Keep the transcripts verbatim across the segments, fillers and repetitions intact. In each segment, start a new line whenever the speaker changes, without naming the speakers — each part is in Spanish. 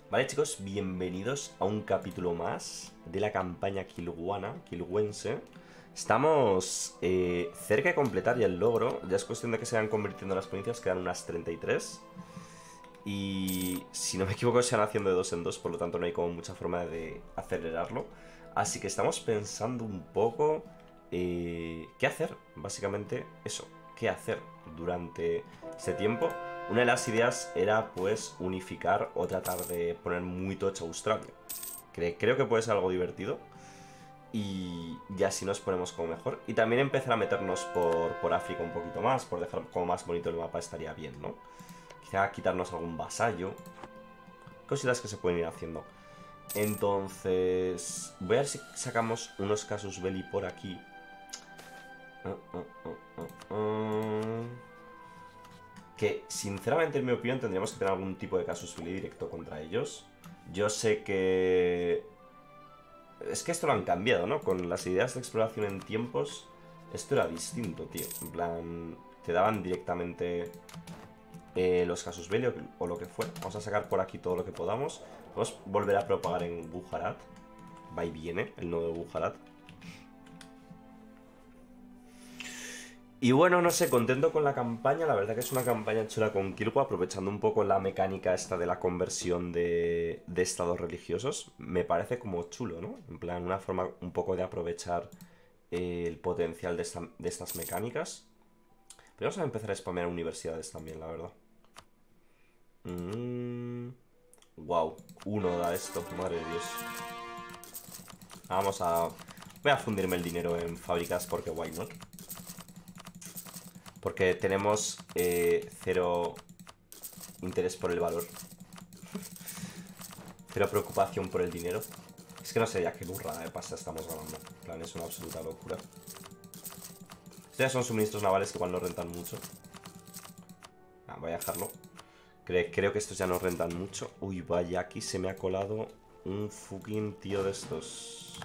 Vale, chicos, bienvenidos a un capítulo más de la campaña Kilguana, Kilguense. Estamos eh, cerca de completar ya el logro. Ya es cuestión de que se vayan convirtiendo las provincias. Quedan unas treinta y tres. Y si no me equivoco se van haciendo de dos en dos, por lo tanto no hay como mucha forma de acelerarlo. Así que estamos pensando un poco eh, qué hacer, básicamente eso, qué hacer durante este tiempo. Una de las ideas era pues unificar o tratar de poner muy tocha Australia. Cre- creo que puede ser algo divertido. Y ya así nos ponemos como mejor. Y también empezar a meternos por, por África un poquito más, por dejar como más bonito el mapa estaría bien, ¿no? Quizá quitarnos algún vasallo. Cositas que se pueden ir haciendo. Entonces, voy a ver si sacamos unos casus belli por aquí. Uh, uh, uh, uh, uh. Que, sinceramente, en mi opinión, tendríamos que tener algún tipo de casus belli directo contra ellos. Yo sé que... Es que esto lo han cambiado, ¿no? Con las ideas de exploración en tiempos, esto era distinto, tío. En plan, te daban directamente eh, los casus belli o, o lo que fuera. Vamos a sacar por aquí todo lo que podamos. Vamos a volver a propagar en Gujarat. Va y viene el nodo de Gujarat. Y bueno, no sé, contento con la campaña. La verdad que es una campaña chula con Kirko, aprovechando un poco la mecánica esta de la conversión de, de estados religiosos. Me parece como chulo, ¿no? En plan, una forma un poco de aprovechar eh, el potencial de, esta- de estas mecánicas. Pero vamos a empezar a spamear universidades también, la verdad. Mm, wow, uno da esto, madre de Dios. Vamos a... Voy a fundirme el dinero en fábricas porque why not. Porque tenemos eh, cero interés por el valor. Cero preocupación por el dinero. Es que no sé ya qué burrada de pasta estamos ganando. En plan, es una absoluta locura. Estos ya son suministros navales que igual no rentan mucho. Ah, voy a dejarlo. Cre- creo que estos ya no rentan mucho. Uy, vaya, aquí se me ha colado un fucking tío de estos.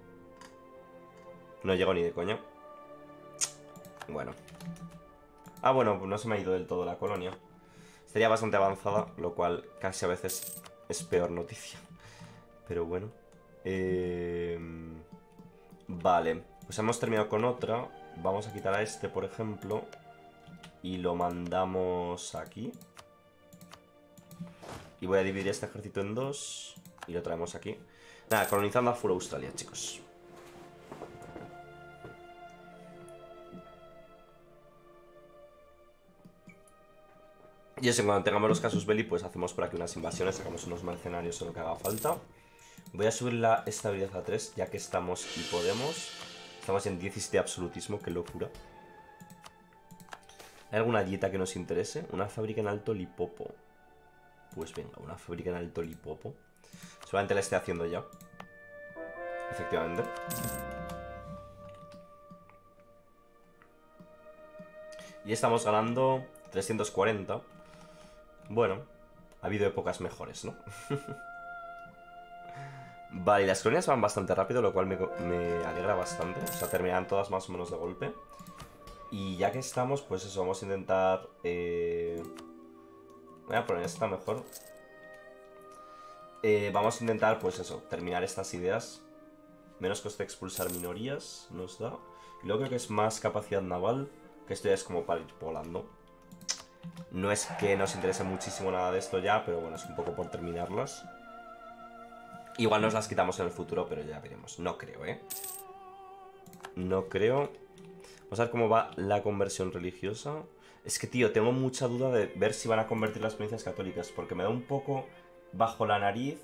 No llego ni de coña. Bueno. Ah, bueno, pues no se me ha ido del todo la colonia. Estaría bastante avanzada, lo cual casi a veces es peor noticia. Pero bueno. Eh... Vale, pues hemos terminado con otra. Vamos a quitar a este, por ejemplo. Y lo mandamos aquí. Y voy a dividir este ejército en dos. Y lo traemos aquí. Nada, colonizando a full Australia, chicos. Y eso, cuando tengamos los casus belli, pues hacemos por aquí unas invasiones, sacamos unos mercenarios o lo que haga falta. Voy a subir la estabilidad a tres, ya que estamos y podemos. Estamos en diecisiete de absolutismo, qué locura. ¿Hay alguna dieta que nos interese? Una fábrica en Alto Lipopo. Pues venga, una fábrica en Alto Lipopo. Solamente la estoy haciendo ya. Efectivamente. Y estamos ganando trescientos cuarenta. Bueno, ha habido épocas mejores, ¿no? Vale, y las colonias van bastante rápido, lo cual me, me alegra bastante. O sea, terminarán todas más o menos de golpe. Y ya que estamos, pues eso, vamos a intentar... Eh... Voy a poner esta mejor. Eh, vamos a intentar, pues eso, terminar estas ideas. Menos coste expulsar minorías, nos da. Y luego creo que es más capacidad naval, que esto ya es como para ir volando. No es que nos interese muchísimo nada de esto ya, pero bueno, es un poco por terminarlas. Igual nos las quitamos en el futuro, pero ya veremos. No creo, ¿eh? No creo. Vamos a ver cómo va la conversión religiosa. Es que, tío, tengo mucha duda de ver si van a convertir las provincias católicas, porque me da un poco bajo la nariz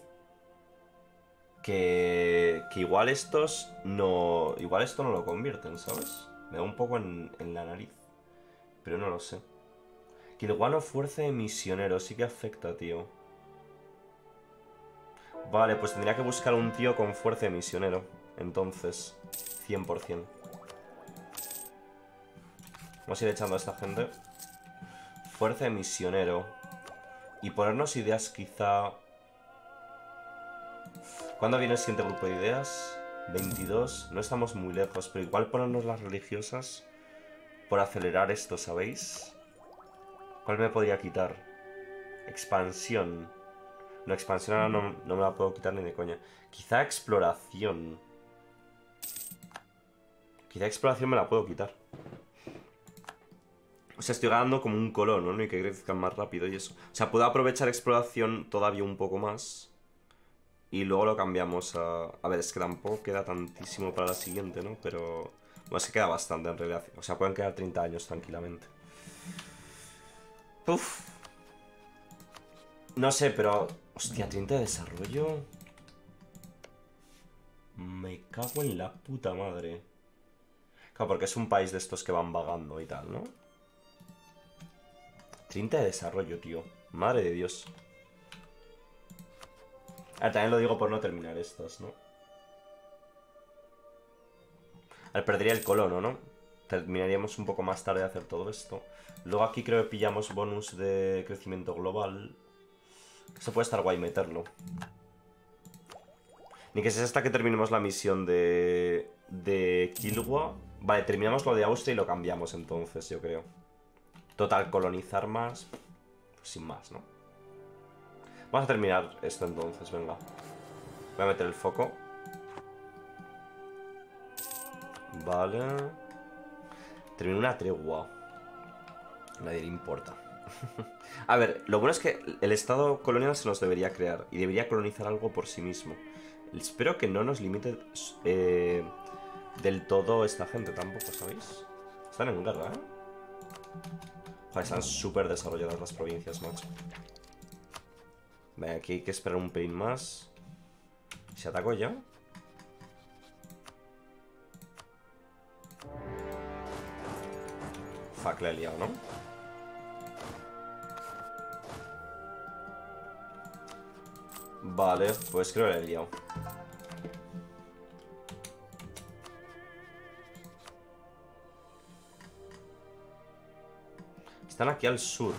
que, que igual estos no... Igual esto no lo convierten, ¿sabes? Me da un poco en, en la nariz. Pero no lo sé. Que el guano fuerza de misionero sí que afecta, tío. Vale, pues tendría que buscar un tío con fuerza de misionero. Entonces, cien por cien. Vamos a ir echando a esta gente. Fuerza de misionero. Y ponernos ideas quizá... ¿Cuándo viene el siguiente grupo de ideas? veintidós. No estamos muy lejos, pero igual ponernos las religiosas por acelerar esto, ¿sabéis? ¿Cuál me podría quitar? Expansión. No, expansión ahora no, no me la puedo quitar ni de coña. Quizá exploración. Quizá exploración me la puedo quitar. O sea, estoy ganando como un colono, ¿no? Y que crezcan más rápido y eso. O sea, puedo aprovechar exploración todavía un poco más. Y luego lo cambiamos a... A ver, es que tampoco queda tantísimo para la siguiente, ¿no? Pero... Bueno, es que queda bastante en realidad. O sea, pueden quedar treinta años tranquilamente. Uf. No sé, pero... Hostia, treinta de desarrollo... Me cago en la puta madre. Claro, porque es un país de estos que van vagando y tal, ¿no? treinta de desarrollo, tío. Madre de Dios. Ah, también lo digo por no terminar estas, ¿no? A ver, perdería el colono, ¿no? Terminaríamos un poco más tarde de hacer todo esto. Luego aquí creo que pillamos bonus de crecimiento global. Eso puede estar guay meterlo. Ni que sea hasta que terminemos la misión de... De Kilwa. Vale, terminamos lo de Austria y lo cambiamos entonces, yo creo. Total, colonizar más... Pues sin más, ¿no? Vamos a terminar esto entonces, venga. Voy a meter el foco. Vale. Termino una tregua. A nadie le importa. A ver, lo bueno es que el estado colonial se nos debería crear. Y debería colonizar algo por sí mismo. Espero que no nos limite eh, del todo esta gente tampoco, ¿sabéis? Están en guerra, ¿eh? Joder, están súper desarrolladas las provincias, macho. Venga, aquí hay que esperar un pelín más. ¿Se atacó ya? Fuck, la he liado, ¿no? Vale, pues creo que la he liado. Están aquí al sur.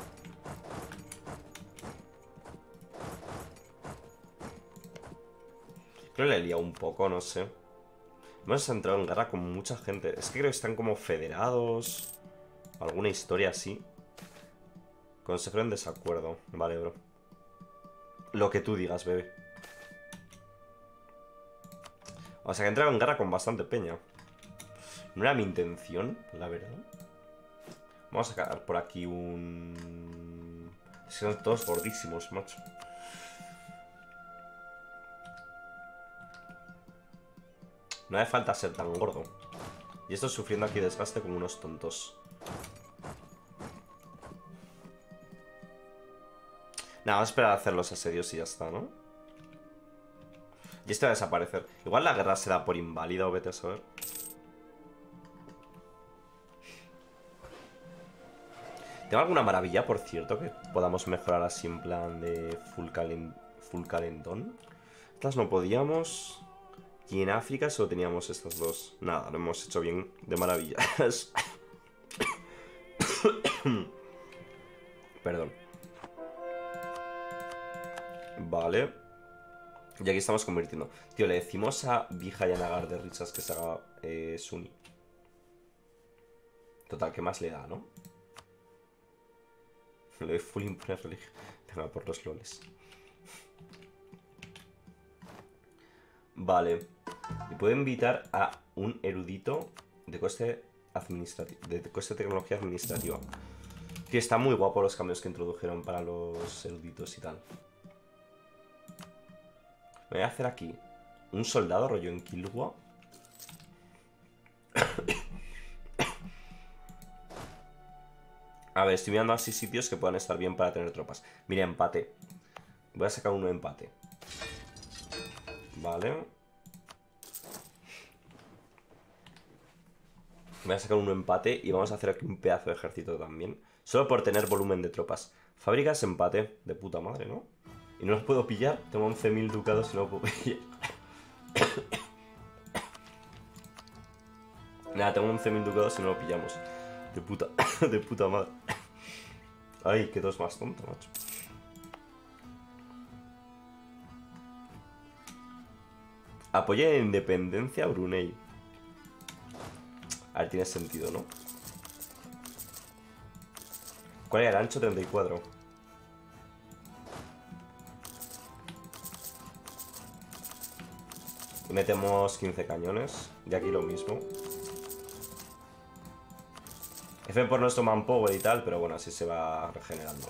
Creo que la he liado un poco, no sé. Hemos entrado en guerra con mucha gente. Es que creo que están como federados. Alguna historia así. Consejo en desacuerdo. Vale, bro. Lo que tú digas, bebé. O sea que he entrado en guerra con bastante peña. No era mi intención, la verdad. Vamos a sacar por aquí un... Son todos gordísimos, macho. No hace falta ser tan gordo. Y esto sufriendo aquí desgaste como unos tontos. Nada, vamos a esperar a hacer los asedios y ya está, ¿no? Y este va a desaparecer. Igual la guerra se da por inválida o vete a saber. ¿Tengo alguna maravilla, por cierto, que podamos mejorar así en plan de full, calen full calentón? Estas no podíamos. Y en África solo teníamos estas dos. Nada, lo hemos hecho bien de maravillas. Perdón. Vale. Y aquí estamos convirtiendo. Tío, le decimos a Vijayanagar de Richas que se haga eh, Sunni. Total, ¿qué más le da, no? Le doy full imponer religión. Venga, por los loles. Vale. Y puedo invitar a un erudito de coste administrativo. De coste de tecnología administrativa. Tío, está muy guapo los cambios que introdujeron para los eruditos y tal. Me voy a hacer aquí un soldado rollo en Kilwa. A ver, estoy mirando así sitios que puedan estar bien para tener tropas. Mira, empate. Voy a sacar uno de empate. Vale. Voy a sacar uno de empate y vamos a hacer aquí un pedazo de ejército también. Solo por tener volumen de tropas. Fábricas empate. De puta madre, ¿no? Y no los puedo pillar. Tengo once mil ducados y no los puedo pillar. Nada, tengo once mil ducados y no lo pillamos. De puta, de puta madre. Ay, qué dos más tonto, macho. Apoya la independencia a Brunei. A ver, tiene sentido, ¿no? ¿Cuál era el ancho? treinta y cuatro. Y metemos quince cañones. De aquí lo mismo. F por nuestro manpower y tal, pero bueno, así se va regenerando.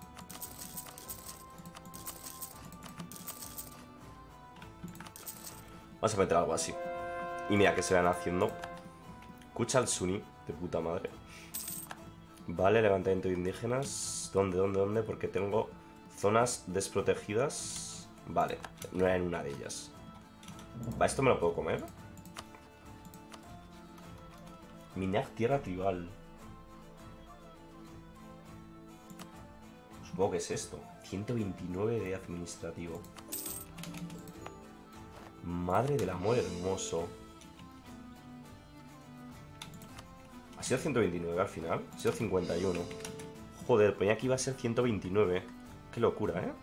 Vamos a meter algo así. Y mira que se van haciendo. Escucha al Suni, de puta madre. Vale, levantamiento de indígenas. ¿Dónde, dónde, dónde? Porque tengo zonas desprotegidas. Vale, no era en una de ellas. Va, ¿esto me lo puedo comer? Minar tierra tribal. Supongo que es esto. ciento veintinueve de administrativo. Madre del amor hermoso. ¿Ha sido ciento veintinueve al final? Ha sido cincuenta y uno. Joder, ponía que iba a ser ciento veintinueve. Qué locura, ¿eh?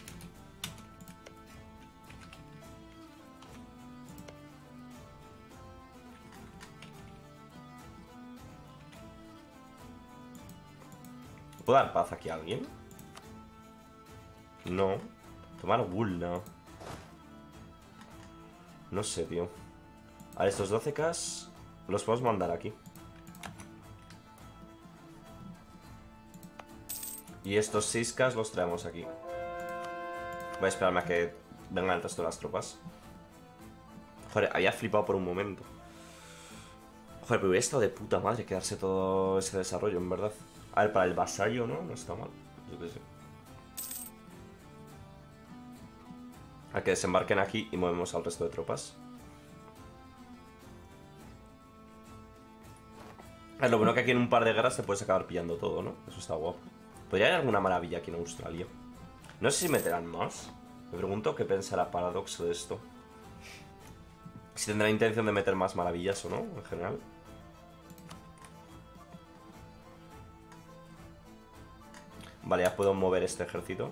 ¿Puedo dar paz aquí a alguien? No. Tomar wool, no. No sé, tío. A ver, estos doce K los podemos mandar aquí. Y estos seis K los traemos aquí. Voy a esperarme a que vengan el resto de las tropas. Joder, había flipado por un momento. Joder, pero hubiera estado de puta madre quedarse todo ese desarrollo, en verdad. A ver, para el vasallo, ¿no? No está mal. Yo qué sé. A que desembarquen aquí y movemos al resto de tropas. Es lo bueno que aquí en un par de guerras te puedes acabar pillando todo, ¿no? Eso está guapo. ¿Podría haber alguna maravilla aquí en Australia? No sé si meterán más. Me pregunto qué pensará Paradox de esto. Si tendrá intención de meter más maravillas o no, en general. Vale, ya puedo mover este ejército.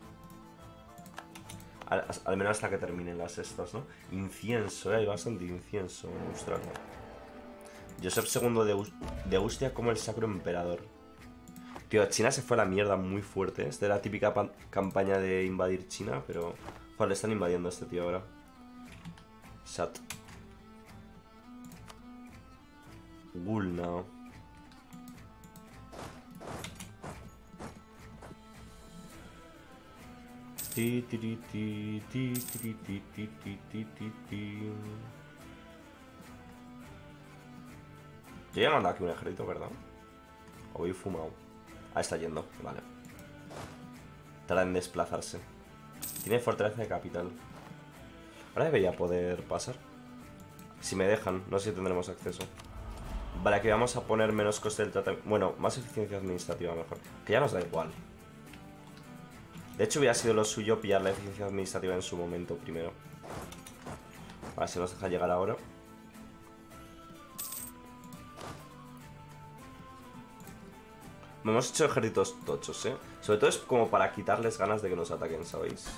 Al, al menos hasta que terminen las estas, ¿no? Incienso, ¿eh? Hay bastante incienso en Australia. Joseph segundo de, de Austria como el Sacro Emperador. Tío, China se fue a la mierda muy fuerte. Esta era la típica campaña de invadir China, pero... Joder, le están invadiendo a este tío ahora. Sat. Gulna. Ti, ti, ti, ti, ti, ti, ti, ti, ti, ti, ti, ti. Yo ya he mandado aquí un ejército, ¿verdad? O voy fumado. Ah, está yendo, vale. Tarda en desplazarse. Tiene fortaleza de capital. Ahora debería poder pasar. Si me dejan, no sé si tendremos acceso. Vale, aquí vamos a poner menos coste del tratamiento. Bueno, más eficiencia administrativa mejor. Que ya nos da igual. De hecho, hubiera sido lo suyo pillar la eficiencia administrativa en su momento primero. Vale, se nos deja llegar ahora. Hemos hecho ejércitos tochos, ¿eh? Sobre todo es como para quitarles ganas de que nos ataquen, ¿sabéis?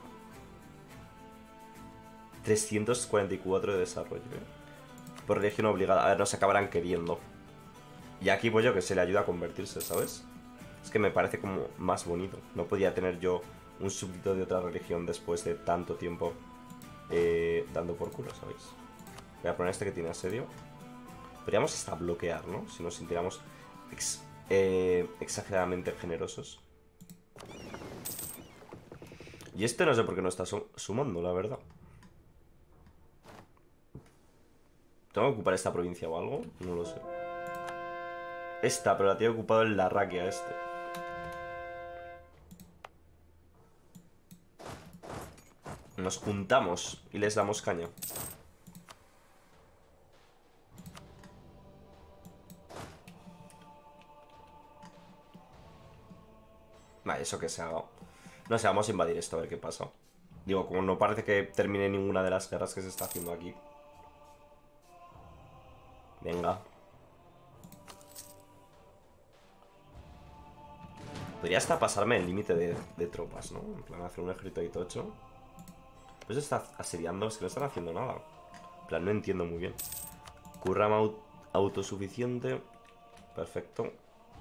trescientos cuarenta y cuatro de desarrollo, ¿eh? Por religión obligada. A ver, nos acabarán queriendo. Y aquí pues yo que se le ayuda a convertirse, ¿sabes? Es que me parece como más bonito. No podía tener yo un súbdito de otra religión después de tanto tiempo eh, dando por culo, ¿sabéis? Voy a poner este que tiene asedio. Podríamos hasta bloquear, ¿no? Si nos sintiéramos ex eh, exageradamente generosos. Y este no sé por qué no está sum sumando, la verdad. ¿Tengo que ocupar esta provincia o algo? No lo sé. Esta, pero la tiene ocupado el Larraquia este. Nos juntamos y les damos caña. Vale, eso que se haga. No sé, vamos a invadir esto a ver qué pasa. Digo, como no parece que termine ninguna de las guerras que se está haciendo aquí. Venga. Podría hasta pasarme el límite de, de tropas, ¿no? En plan, hacer un ejército de tocho. Pues está asediando, es que no están haciendo nada. En plan, no entiendo muy bien. Kurram aut autosuficiente. Perfecto.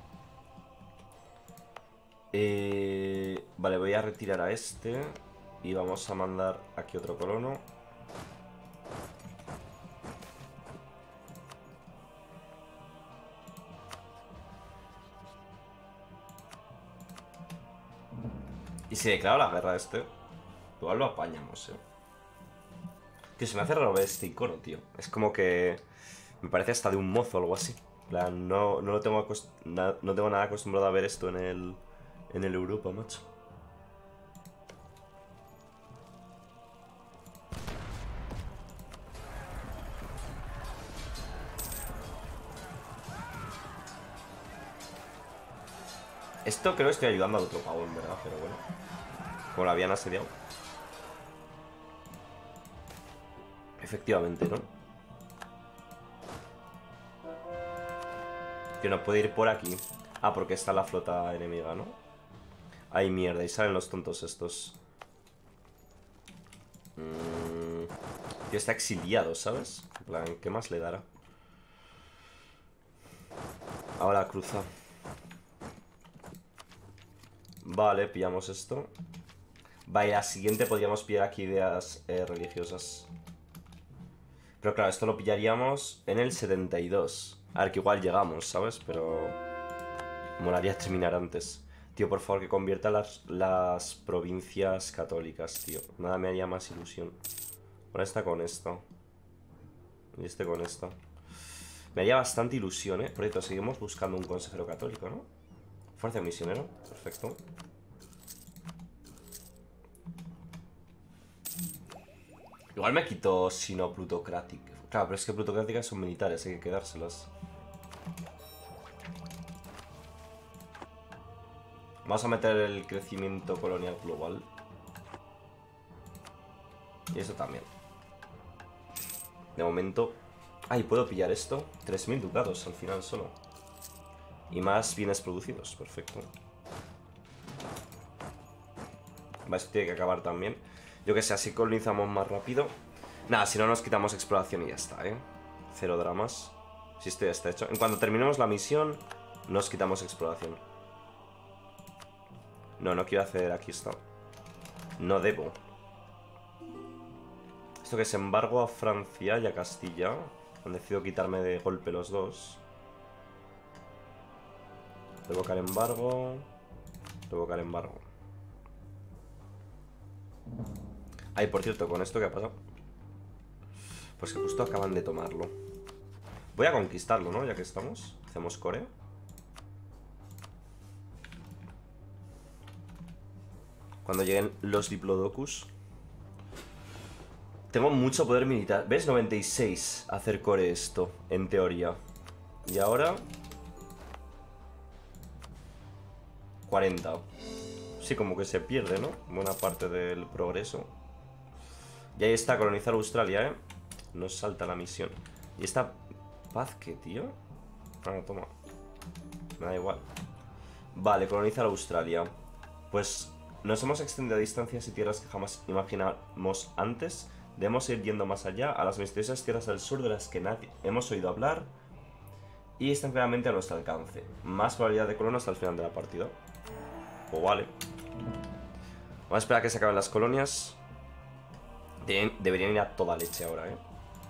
Eh, vale, voy a retirar a este. Y vamos a mandar aquí otro colono. Y si declara la guerra este, igual lo apañamos, eh. Tío, se me hace raro ver este icono, tío. Es como que... me parece hasta de un mozo o algo así. En plan, no, no, lo tengo na no tengo nada acostumbrado a ver esto en el... en el Europa, macho. Esto creo que estoy ayudando al otro pavo, en verdad, pero bueno. Como lo habían asediado. Efectivamente, ¿no? Que no puede ir por aquí. Ah, porque está la flota enemiga, ¿no? Ay, mierda, y salen los tontos estos. Mm, tío, está exiliado, ¿sabes? En plan, ¿qué más le dará? Ahora cruza. Vale, pillamos esto. Vale, la siguiente podríamos pillar aquí ideas eh, religiosas. Pero claro, esto lo pillaríamos en el setenta y dos. A ver, que igual llegamos, ¿sabes? Pero... molaría terminar antes. Tío, por favor, que convierta las, las provincias católicas, tío. Nada me haría más ilusión. Ahora está con esto. Y este con esto. Me haría bastante ilusión, ¿eh? Por cierto, seguimos buscando un consejero católico, ¿no? Fuerza de misionero. Perfecto. Igual me quito sino plutocrática. Claro, pero es que plutocráticas son militares, hay que quedárselas. Vamos a meter el crecimiento colonial global. Y eso también. De momento... ay, ¿puedo pillar esto? tres mil ducados al final solo. Y más bienes producidos, perfecto. Va, esto tiene que acabar también. Yo que sé, así colonizamos más rápido. Nada, si no nos quitamos exploración y ya está, ¿eh? Cero dramas. Si esto ya está hecho. En cuanto terminemos la misión, nos quitamos exploración. No, no quiero hacer aquí esto. No debo. Esto que es embargo a Francia y a Castilla. Han decidido quitarme de golpe los dos. Revocar embargo. Revocar embargo. Ay, por cierto, con esto que ha pasado. Pues que justo acaban de tomarlo. Voy a conquistarlo, ¿no? Ya que estamos. Hacemos core. Cuando lleguen los diplodocus. Tengo mucho poder militar. ¿Ves? noventa y seis hacer core esto, en teoría. Y ahora... cuarenta. Sí, como que se pierde, ¿no? Buena parte del progreso. Y ahí está, colonizar Australia, ¿eh? Nos salta la misión. ¿Y esta paz qué, tío? Ah, no, toma. Me da igual. Vale, colonizar Australia. Pues nos hemos extendido a distancias y tierras que jamás imaginamos antes. Debemos ir yendo más allá, a las misteriosas tierras del sur de las que nadie hemos oído hablar y están claramente a nuestro alcance. Más probabilidad de colonos hasta el final de la partida. Pues vale. Vamos a esperar a que se acaben las colonias. De deberían ir a toda leche ahora, ¿eh?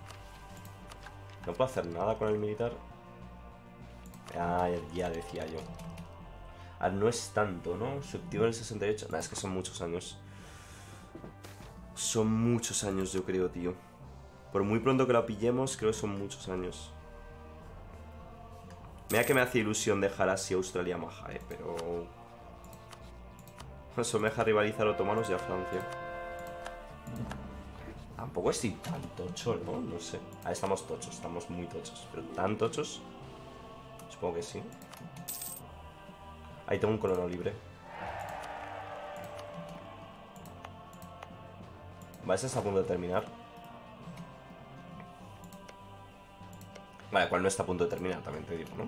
No puedo hacer nada con el militar. Ah, ya decía yo. Ah, no es tanto, ¿no? Su activo en el sesenta y ocho. Nah, es que son muchos años. Son muchos años, yo creo, tío. Por muy pronto que la pillemos, creo que son muchos años. Mira que me hace ilusión dejar así a Australia maja, eh, pero... eso me deja rivalizar a otomanos y a Francia. Tampoco estoy tan tocho, ¿no? No sé. Ah, estamos tochos, estamos muy tochos. Pero tan tochos... supongo que sí. Ahí tengo un colono libre. Vale, este está a punto de terminar. Vale, cual no está a punto de terminar, también te digo, ¿no?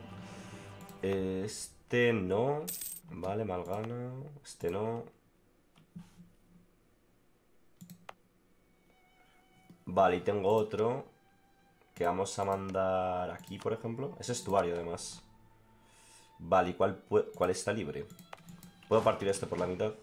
Este no. Vale, mal gana. Este no. Vale, y tengo otro que vamos a mandar aquí, por ejemplo. Es estuario, además. Vale, ¿y cuál, cuál está libre? ¿Puedo partir este por la mitad?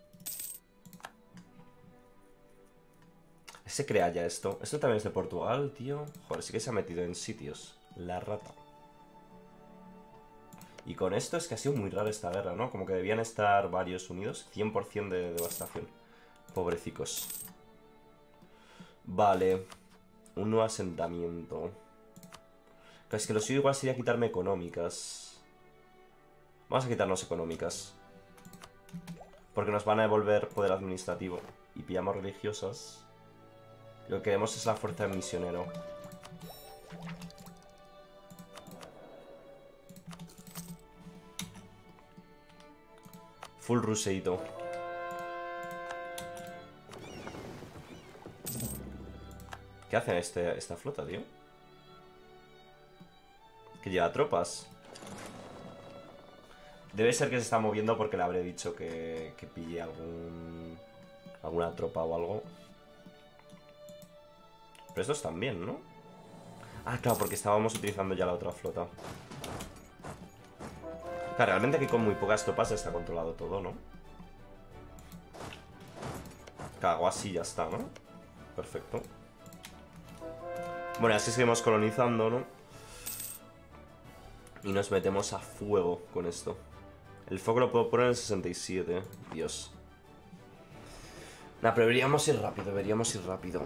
Se crea ya esto. Esto también es de Portugal, tío. Joder, sí que se ha metido en sitios. La rata. Y con esto es que ha sido muy rara esta guerra, ¿no? Como que debían estar varios unidos. cien por ciento de devastación. Pobrecicos. Vale. Un nuevo asentamiento. Es que lo suyo igual sería quitarme económicas. Vamos a quitarnos económicas. Porque nos van a devolver poder administrativo. Y pillamos religiosas. Lo que queremos es la fuerza de misionero. Full ruseito. ¿Qué hacen este, esta flota, tío? Que lleva tropas. Debe ser que se está moviendo porque le habré dicho que, que pille algún... alguna tropa o algo. Pero estos también, ¿no? Ah, claro, porque estábamos utilizando ya la otra flota. Claro, realmente aquí con muy pocas tropas se está controlado todo, ¿no? Cago así ya está, ¿no? Perfecto. Bueno, así seguimos colonizando, ¿no? Y nos metemos a fuego con esto. El foco lo puedo poner en sesenta y siete. Dios. Nah, pero deberíamos ir rápido, deberíamos ir rápido.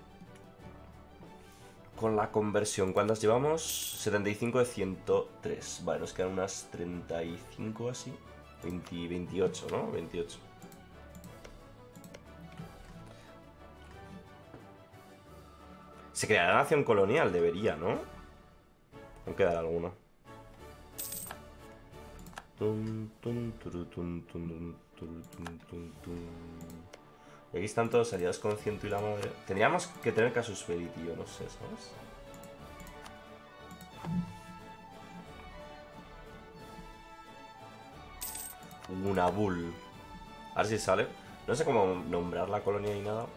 Con la conversión, ¿cuántas llevamos? setenta y cinco de ciento tres. Vale, nos quedan unas treinta y cinco así. veinte, veintiocho, ¿no? veintiocho. Se creará nación colonial, debería, ¿no? Aún quedará alguna. Y aquí están todos aliados con Ciento y la madre. Tendríamos que tener Casus Belli, tío, no sé, ¿sabes? Una bull. A ver si sale. No sé cómo nombrar la colonia ni nada.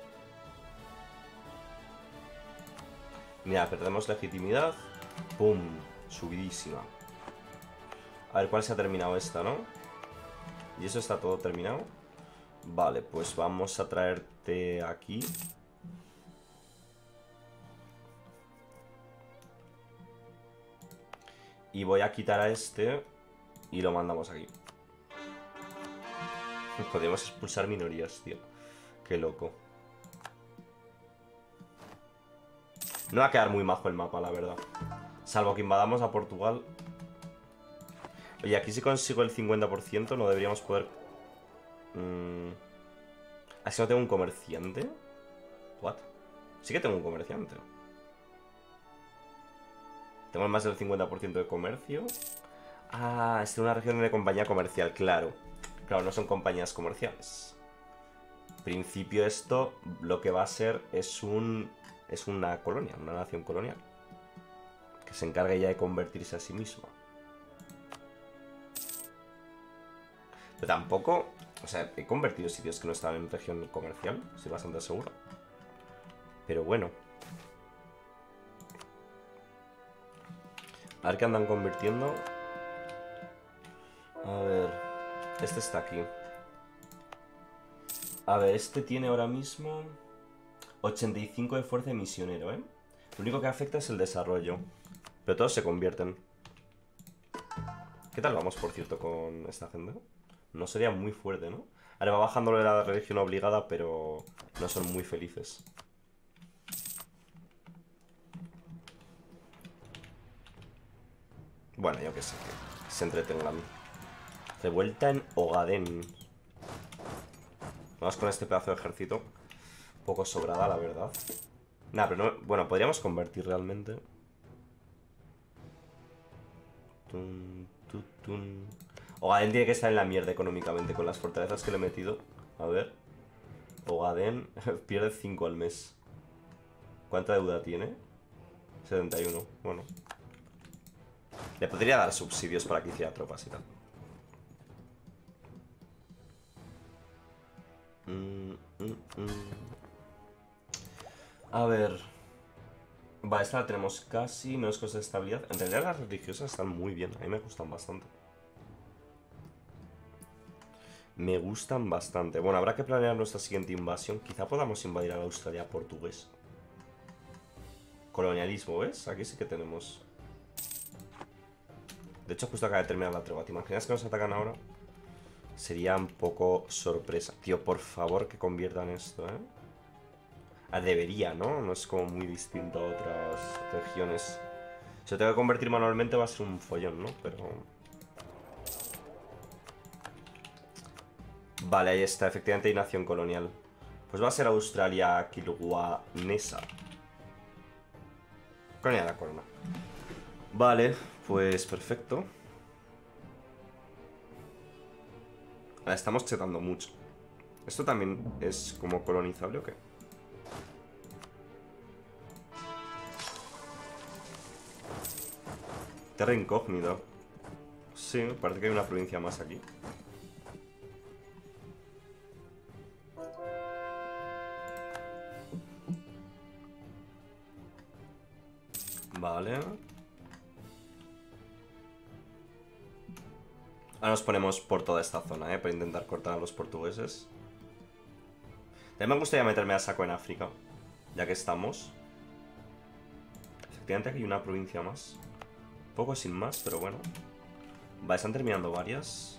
Mira, perdemos legitimidad. Pum, subidísima. A ver cuál se ha terminado esta, ¿no? Y eso está todo terminado. Vale, pues vamos a traerte aquí. Y voy a quitar a este y lo mandamos aquí. Podemos expulsar minorías, tío. Qué loco. No va a quedar muy majo el mapa, la verdad. Salvo que invadamos a Portugal. Oye, aquí si consigo el cincuenta por ciento no deberíamos poder... Mm... ¿Así no tengo un comerciante? ¿What? Sí que tengo un comerciante. Tengo más del cincuenta por ciento de comercio. Ah, es una región de compañía comercial, claro. Claro, no son compañías comerciales. En principio esto lo que va a ser es un... Es una colonia, una nación colonial. Que se encargue ya de convertirse a sí misma. Pero tampoco... O sea, he convertido sitios que no estaban en región comercial. Estoy bastante seguro. Pero bueno. A ver qué andan convirtiendo. A ver... Este está aquí. A ver, este tiene ahora mismo... ochenta y cinco de fuerza de misionero, ¿eh? Lo único que afecta es el desarrollo. Pero todos se convierten. ¿Qué tal vamos, por cierto, con esta gente? No sería muy fuerte, ¿no? Ahora va bajándole la religión obligada, pero no son muy felices. Bueno, yo qué sé, que se entretengan. Revuelta en Ogaden. Vamos con este pedazo de ejército. Un poco sobrada, la verdad. Nah, pero no... Bueno, podríamos convertir realmente. Tun, tun, tun. Ogaden tiene que estar en la mierda económicamente con las fortalezas que le he metido. A ver. Ogaden pierde cinco al mes. ¿Cuánta deuda tiene? setenta y uno. Bueno. Le podría dar subsidios para que hiciera tropas y tal. Mm, mm, mm. A ver. Vale, esta la tenemos casi. Menos cosas de estabilidad. En realidad las religiosas están muy bien. A mí me gustan bastante. Me gustan bastante. Bueno, habrá que planear nuestra siguiente invasión. Quizá podamos invadir a la Australia portugués. Colonialismo, ¿ves? Aquí sí que tenemos. De hecho, justo acaba de terminar la tregua. ¿Te imaginas que nos atacan ahora? Sería un poco sorpresa. Tío, por favor, que conviertan esto, ¿eh? Ah, debería, ¿no? No es como muy distinto a otras regiones. Si lo tengo que convertir manualmente va a ser un follón, ¿no? Pero... Vale, ahí está. Efectivamente hay nación colonial. Pues va a ser Australia Kilguanesa. Colonia de la corona. Vale, pues perfecto. La estamos chetando mucho. ¿Esto también es como colonizable o qué? Terra incógnito. Sí, parece que hay una provincia más aquí. Vale. Ahora nos ponemos por toda esta zona, ¿eh? Para intentar cortar a los portugueses. También me gustaría meterme a saco en África, ya que estamos. Efectivamente aquí hay una provincia más. Un poco sin más, pero bueno. Vale, están terminando varias.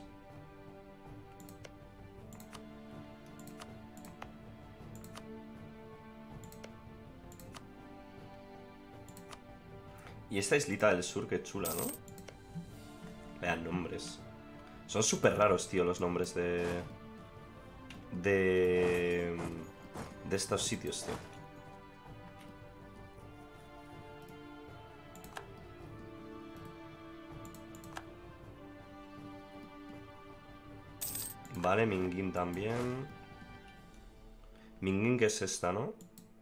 Y esta islita del sur, qué chula, ¿no? Vean nombres. Son súper raros, tío, los nombres de... De... De estos sitios, tío. Vale, Minguín también. Minguín, que es esta, ¿no?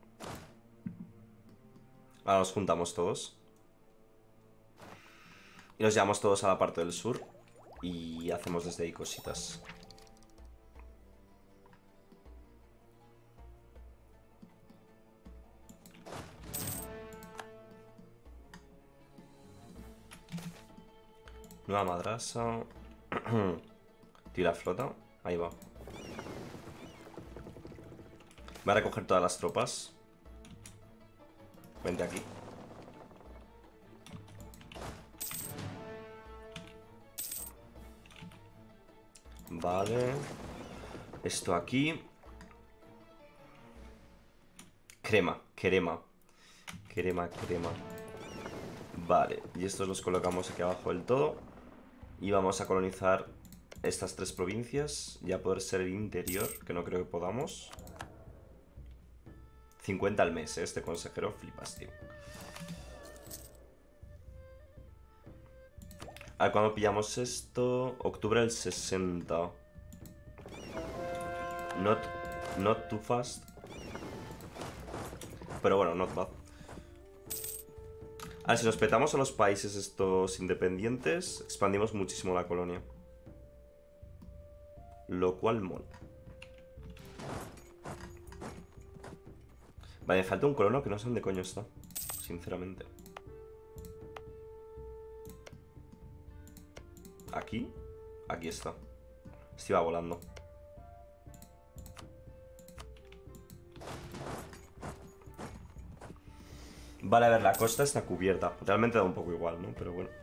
Ahora nos juntamos todos. Y nos llevamos todos a la parte del sur. Y hacemos desde ahí cositas. Nueva madrasa. Tira flota. Ahí va. Voy a recoger todas las tropas. Vente aquí. Vale. Esto aquí. Crema, crema. Crema, crema. Vale, y estos los colocamos aquí abajo del todo. Y vamos a colonizar estas tres provincias. Ya poder ser el interior, que no creo que podamos. cincuenta al mes, ¿eh? Este consejero flipas, tío. A ver, ¿cuándo pillamos esto? Octubre del sesenta. Not, not too fast. Pero bueno, not bad. A ver, si nos petamos a los países estos independientes, expandimos muchísimo la colonia. Lo cual mola. Vale, me falta un colono que no sé dónde coño está. Sinceramente. ¿Aquí? Aquí está. Este iba volando. Vale, a ver, la costa está cubierta. Realmente da un poco igual, ¿no? Pero bueno.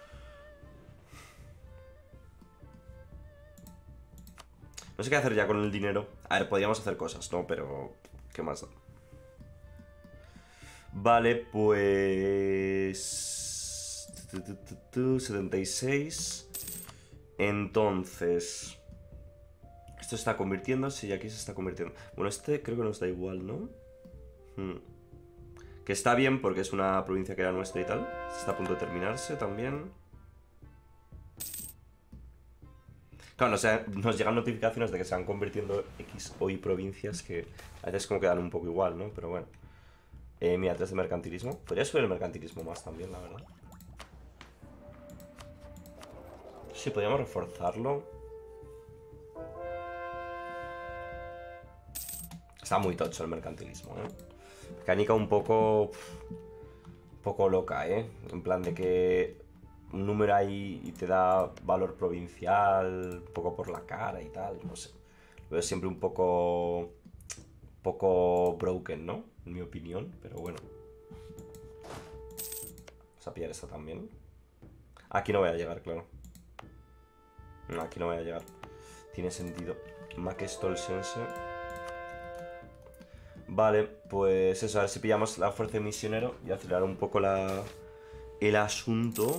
No sé qué hacer ya con el dinero. A ver, podríamos hacer cosas, ¿no? Pero... ¿qué más da? Vale, pues... setenta y seis. Entonces... Esto está convirtiéndose y aquí se está convirtiendo. Bueno, este creo que nos da igual, ¿no? Hmm. Que está bien porque es una provincia que era nuestra y tal. Está a punto de terminarse también. Claro, no, o sea, nos llegan notificaciones de que se van convirtiendo X o Y provincias que a veces como quedan un poco igual, ¿no? Pero bueno. Eh, mira, tres de mercantilismo. Podría subir el mercantilismo más también, la verdad. Sí, podríamos reforzarlo. Está muy tocho el mercantilismo, ¿eh? Mecánica un poco... Un poco loca, ¿eh? En plan de que un número ahí y te da valor provincial, un poco por la cara y tal, no sé. Lo veo siempre un poco... Un poco broken, ¿no? En mi opinión, pero bueno. Vamos a pillar esta también. Aquí no voy a llegar, claro. No, aquí no voy a llegar. Tiene sentido. Makestolsense. Vale, pues eso, a ver si pillamos la fuerza de misionero y acelerar un poco la, el asunto.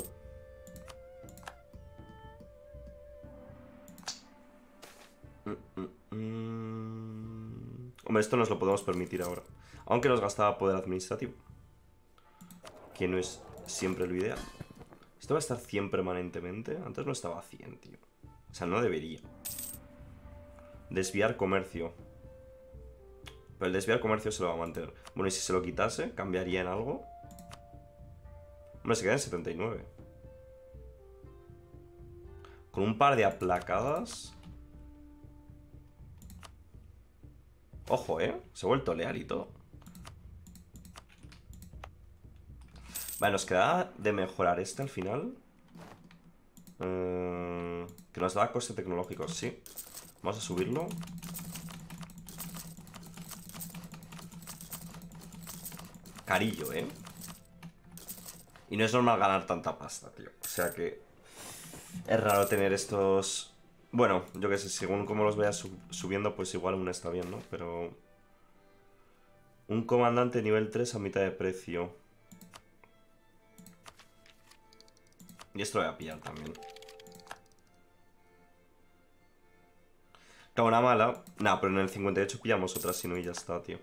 Mm, mm, mm. Hombre, esto nos lo podemos permitir ahora. Aunque nos gastaba poder administrativo. Que no es siempre lo ideal. Esto va a estar cien permanentemente. Antes no estaba a cien, tío. O sea, no debería. Desviar comercio. Pero el desviar comercio se lo va a mantener. Bueno, y si se lo quitase, ¿cambiaría en algo? Hombre, se queda en setenta y nueve. Con un par de aplacadas. Ojo, ¿eh? Se ha vuelto leal y todo. Vale, nos queda de mejorar este al final. Eh, que nos da coste tecnológico, sí. Vamos a subirlo. Carillo, ¿eh? Y no es normal ganar tanta pasta, tío. O sea que es raro tener estos... Bueno, yo qué sé, según cómo los vayas sub subiendo, pues igual uno está bien, ¿no? Pero... Un comandante nivel tres a mitad de precio. Y esto lo voy a pillar también. Claro, una mala. Nah, pero en el cincuenta y ocho pillamos otra, si no, y ya está, tío.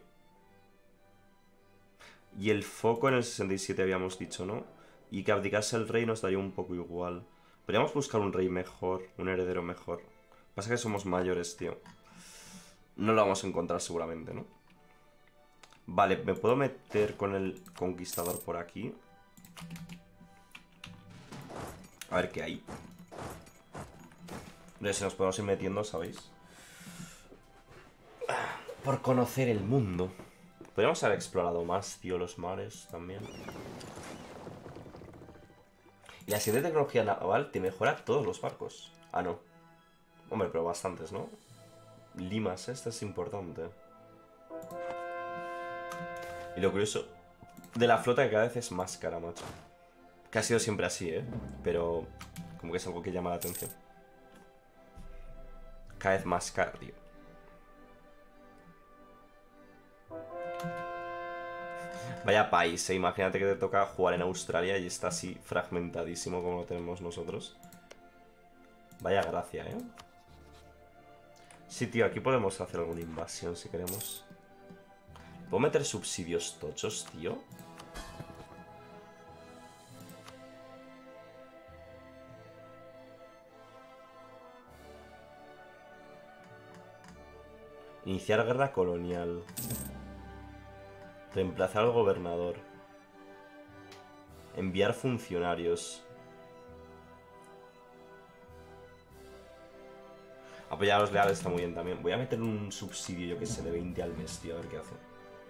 Y el foco en el sesenta y siete habíamos dicho, ¿no? Y que abdicase el rey nos daría un poco igual. Podríamos buscar un rey mejor, un heredero mejor. Pasa que somos mayores, tío. No lo vamos a encontrar seguramente, ¿no? Vale, me puedo meter con el conquistador por aquí. A ver qué hay. No sé si nos podemos ir metiendo, ¿sabéis? Por conocer el mundo. Podríamos haber explorado más, tío, los mares también. Y la siguiente tecnología naval te mejora todos los barcos. Ah, no. Hombre, pero bastantes, ¿no? Limas, esta es importante. Y lo curioso de la flota que cada vez es más cara, macho. Que ha sido siempre así, ¿eh? Pero como que es algo que llama la atención. Cada vez más cara, tío. Vaya país, ¿eh? Imagínate que te toca jugar en Australia y está así fragmentadísimo como lo tenemos nosotros. Vaya gracia, ¿eh? Sí, tío, aquí podemos hacer alguna invasión si queremos. ¿Puedo meter subsidios tochos, tío? Iniciar guerra colonial. Reemplazar al gobernador. Enviar funcionarios. Apoyar a los leales está muy bien también. Voy a meter un subsidio, yo que sé, de veinte al mes, tío, a ver qué hace.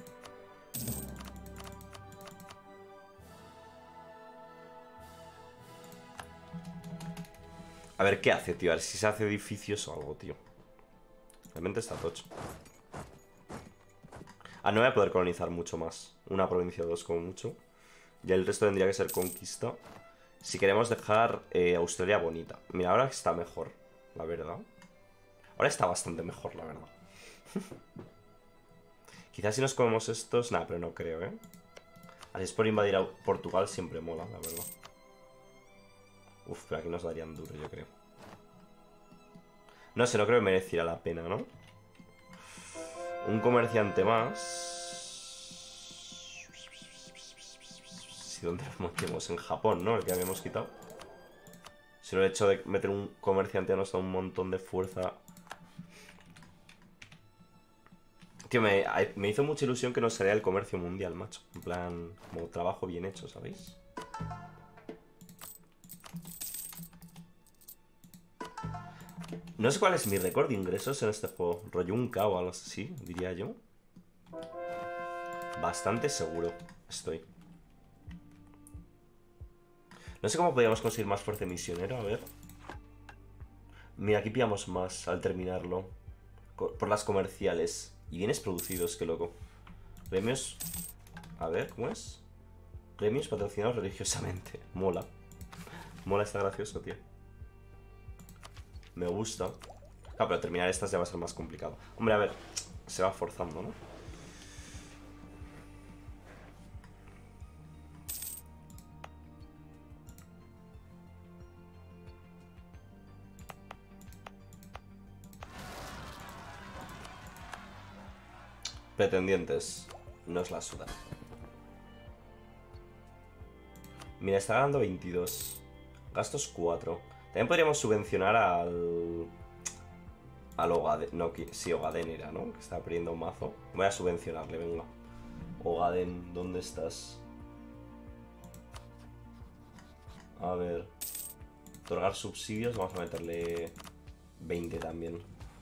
A ver qué hace, tío. A ver si se hace edificios o algo, tío. Realmente está tocho. Ah, no voy a poder colonizar mucho más. Una provincia o dos como mucho. Y el resto tendría que ser conquista. Si queremos dejar eh, Australia bonita. Mira, ahora está mejor, la verdad. Ahora está bastante mejor, la verdad. Quizás si nos comemos estos... Nah, pero no creo, ¿eh? Así es por invadir a Portugal siempre mola, la verdad. Uf, pero aquí nos darían duro, yo creo. No sé, no creo que mereciera la pena, ¿no? Un comerciante más. Si dónde lo metemos, en Japón, ¿no? El que habíamos quitado. Si el hecho de meter un comerciante nos da un montón de fuerza. Tío, me, me hizo mucha ilusión que nos saliera el comercio mundial, macho. En plan, como trabajo bien hecho, ¿sabéis? No sé cuál es mi récord de ingresos en este juego. Rollo un K o algo así, diría yo. Bastante seguro estoy. No sé cómo podríamos conseguir más fuerza misionero, a ver. Mira, aquí pillamos más al terminarlo. Por las comerciales. Y bienes producidos, qué loco. Premios... A ver, ¿cómo es? Premios patrocinados religiosamente. Mola. Mola, está gracioso, tío. Me gusta. Claro, pero terminar estas ya va a ser más complicado. Hombre, a ver, se va forzando, ¿no? Pretendientes. No es la suda. Mira, está ganando veintidós. Gastos cuatro. También podríamos subvencionar al... Al Ogaden. No, sí, Ogaden era, ¿no? Que está perdiendo un mazo. Voy a subvencionarle, venga. Ogaden, ¿dónde estás? A ver. Otorgar subsidios. Vamos a meterle veinte también.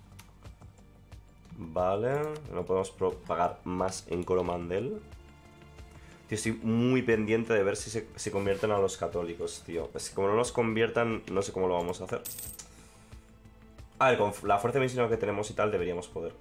Vale. No podemos pagar más en Coromandel. Tío, estoy muy pendiente de ver si se, se convierten a los católicos, tío. Pues como no los conviertan, no sé cómo lo vamos a hacer. A ver, con la fuerza de misionero que tenemos y tal, deberíamos poder.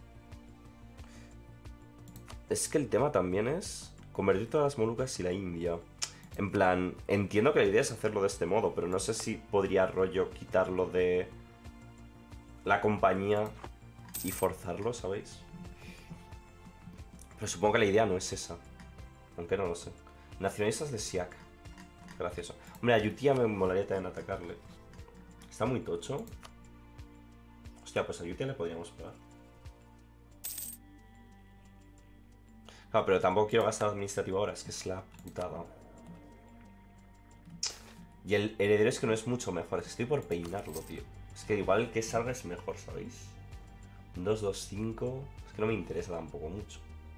Es que el tema también es convertir todas las Molucas y la India. En plan, entiendo que la idea es hacerlo de este modo, pero no sé si podría rollo quitarlo de la compañía y forzarlo, ¿sabéis? Pero supongo que la idea no es esa. Aunque no lo sé. Nacionalistas de Siak. Gracioso. Hombre, a Yutia me molaría también atacarle. Está muy tocho. Hostia, pues a Yutia le podríamos pegar. Claro, pero tampoco quiero gastar administrativo ahora. Es que es la putada. Y el heredero es que no es mucho mejor. Es que estoy por peinarlo, tío. Es que igual que salga es mejor, ¿sabéis? dos, dos, cinco. Es que no me interesa tampoco mucho.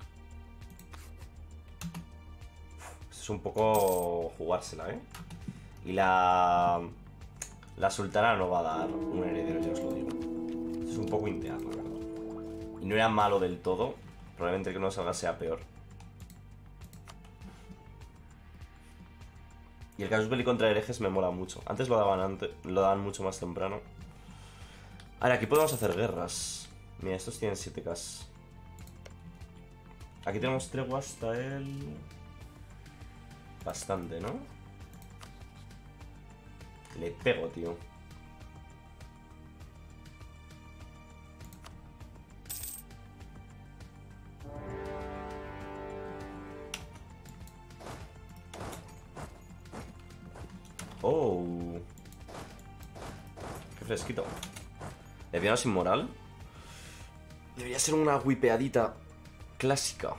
Es un poco jugársela, ¿eh? Y la... La sultana no va a dar un heredero, ya os lo digo. Es un poco intear, la verdad. Y no era malo del todo. Probablemente que no salga sea peor. Y el casus belli contra herejes me mola mucho. Antes lo daban antes, lo daban mucho más temprano. Ahora, aquí podemos hacer guerras. Mira, estos tienen siete K. Aquí tenemos tregua hasta el... Bastante, ¿no? Le pego, tío. Oh. Qué fresquito. Levianos inmoral. Debería ser una wipeadita clásica.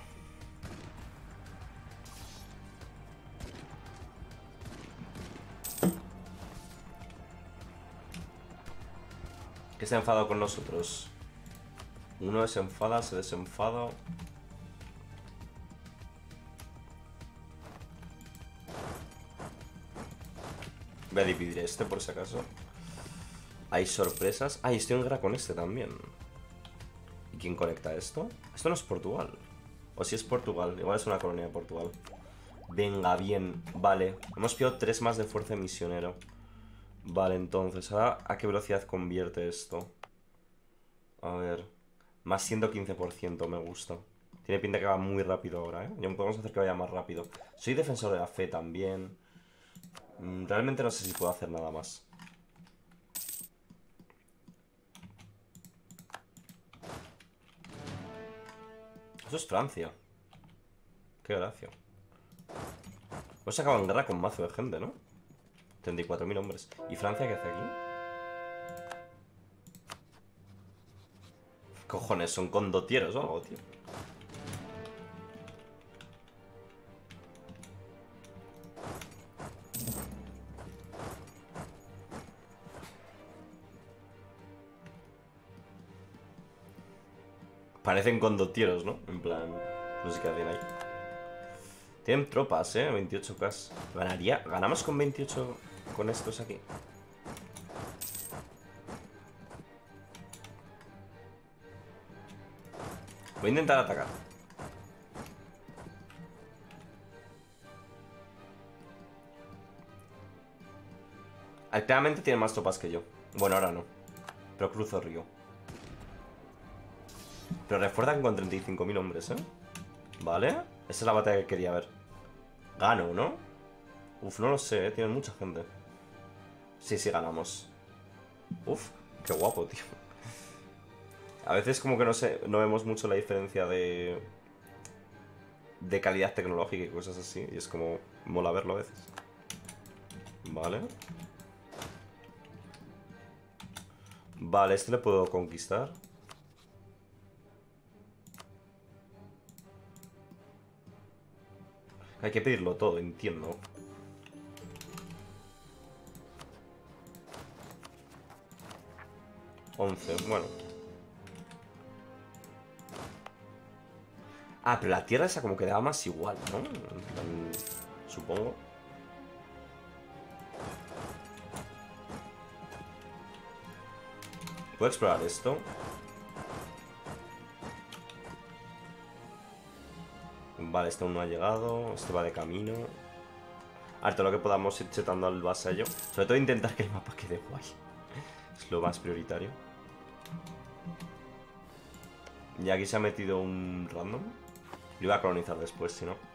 Que se ha enfadado con nosotros. Uno se enfada, se desenfada. Voy a dividir este por si acaso. Hay sorpresas. Ah, y estoy en guerra con este también. ¿Y quién conecta esto? Esto no es Portugal. O si es Portugal, igual es una colonia de Portugal. Venga, bien, vale. Hemos pillado tres más de fuerza de misionero. Vale, entonces, ahora, ¿a qué velocidad convierte esto? A ver, más ciento quince por ciento, me gusta. Tiene pinta que va muy rápido ahora, ¿eh? Ya podemos hacer que vaya más rápido. Soy defensor de la fe también. Realmente no sé si puedo hacer nada más. Eso es Francia. Qué gracia. Hemos acabado en guerra con mazo de gente, ¿no? treinta y cuatro mil hombres. ¿Y Francia qué hace aquí? Cojones, son condotieros o algo, tío. Parecen condotieros, ¿no? En plan, no sé qué hacen ahí. Tienen tropas, ¿eh? veintiocho K. Ganaría. ¿Ganamos con veintiocho con estos aquí? Voy a intentar atacar. Claramente tiene más tropas que yo. Bueno, ahora no. Pero cruzo río. Pero refuerzan con treinta y cinco mil hombres, ¿eh? Vale. Esa es la batalla que quería ver. Gano, ¿no? Uf, no lo sé, ¿eh? Tienen mucha gente. Sí, sí, ganamos. Uf, qué guapo, tío. A veces como que no sé, no vemos mucho la diferencia de... de calidad tecnológica y cosas así. Y es como... mola verlo a veces. Vale. Vale, este le puedo conquistar. Hay que pedirlo todo, entiendo. once, bueno. Ah, pero la tierra esa como que daba más igual, ¿no? En plan, supongo. ¿Puedo explorar esto? Vale, este aún no ha llegado. Este va de camino. A ver, todo lo que podamos ir chetando al vasallo. Sobre todo intentar que el mapa quede guay. Es lo más prioritario. Y aquí se ha metido un random. Lo iba a colonizar después, si no.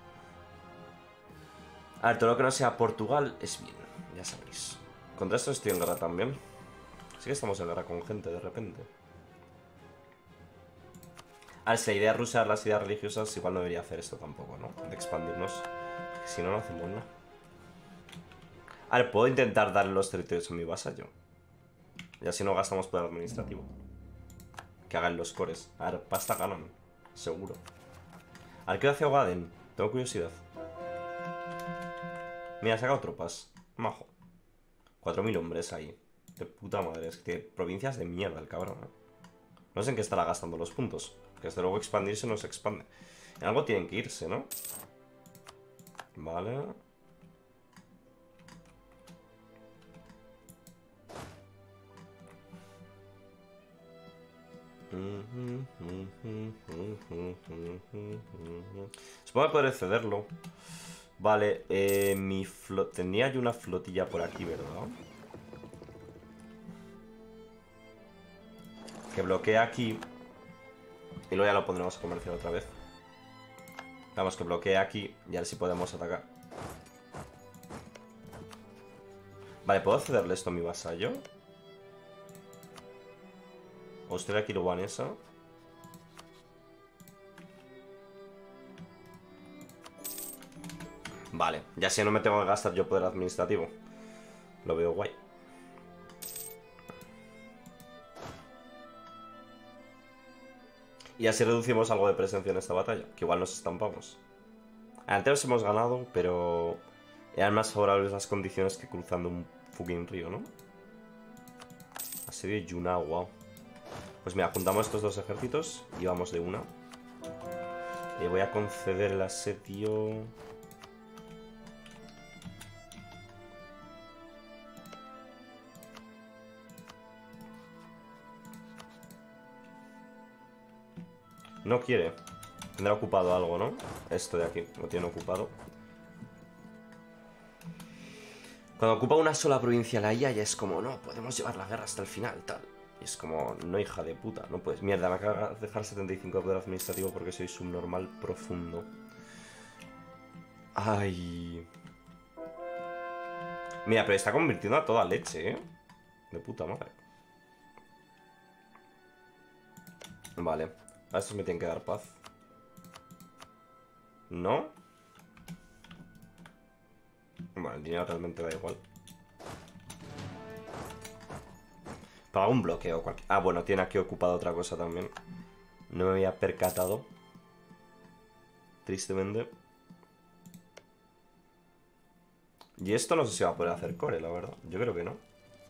A ver, todo lo que no sea Portugal es bien, ya sabéis. Contra esto estoy en guerra también. Sí que estamos en guerra con gente de repente. A ver, si la idea es rusar las ideas religiosas, igual no debería hacer esto tampoco, ¿no? De expandirnos. Porque si no, no hacemos nada. A ver, puedo intentar darle los territorios a mi vasallo. Y así no gastamos poder administrativo. Que hagan los cores. A ver, pasta ganan. Seguro. A ver, ¿qué hace Ogaden? Tengo curiosidad. Mira, ha sacado tropas. Majo. cuatro mil hombres ahí. De puta madre. Es que tiene provincias de mierda el cabrón, ¿eh? No sé en qué estará gastando los puntos. Que desde luego expandirse no se expande. En algo tienen que irse, ¿no? Vale. Supongo que podré cederlo. Vale, eh, mi flot... Tenía yo una flotilla por aquí, ¿verdad? Que bloquea aquí. Y luego ya lo pondremos a comerciar otra vez. Vamos, que bloquea aquí. Y a ver si podemos atacar. Vale, ¿puedo cederle esto a mi vasallo? Austria Kirubanesa. Vale, ya si no me tengo que gastar yo poder administrativo. Lo veo guay. Y así reducimos algo de presencia en esta batalla, que igual nos estampamos. Antes hemos ganado, pero eran más favorables las condiciones que cruzando un fucking río, ¿no? Asedio de Yuna, wow. Pues mira, juntamos estos dos ejércitos y vamos de una. Le voy a conceder el asedio... No quiere. Tendrá ocupado algo, ¿no? Esto de aquí lo tiene ocupado. Cuando ocupa una sola provincia la I A ya es como, no, podemos llevar la guerra hasta el final, tal. Y es como, no, hija de puta, no puedes. Mierda, me acaba de dejar setenta y cinco de poder administrativo porque soy subnormal profundo. Ay. Mira, pero está convirtiendo a toda leche, ¿eh? De puta madre. Vale. A estos me tienen que dar paz. ¿No? Bueno, el dinero realmente da igual. Paga un bloqueo. Ah, bueno, tiene aquí ocupado otra cosa también. No me había percatado. Tristemente. Y esto no sé si va a poder hacer core, la verdad. Yo creo que no.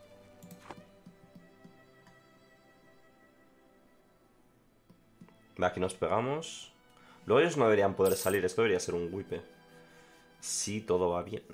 Aquí nos pegamos. Luego ellos no deberían poder salir. Esto debería ser un wipe. Sí, todo va bien.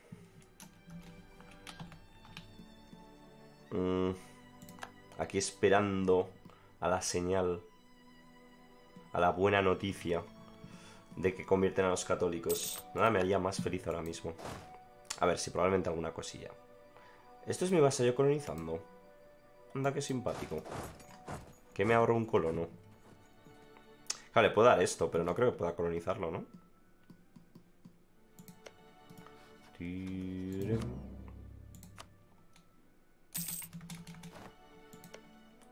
Mm. Aquí esperando a la señal. A la buena noticia de que convierten a los católicos. Nada me haría más feliz ahora mismo. A ver, si probablemente alguna cosilla. Esto es mi vasallo colonizando. Anda, qué simpático. Que me ahorro un colono. Claro, le puedo dar esto, pero no creo que pueda colonizarlo, ¿no?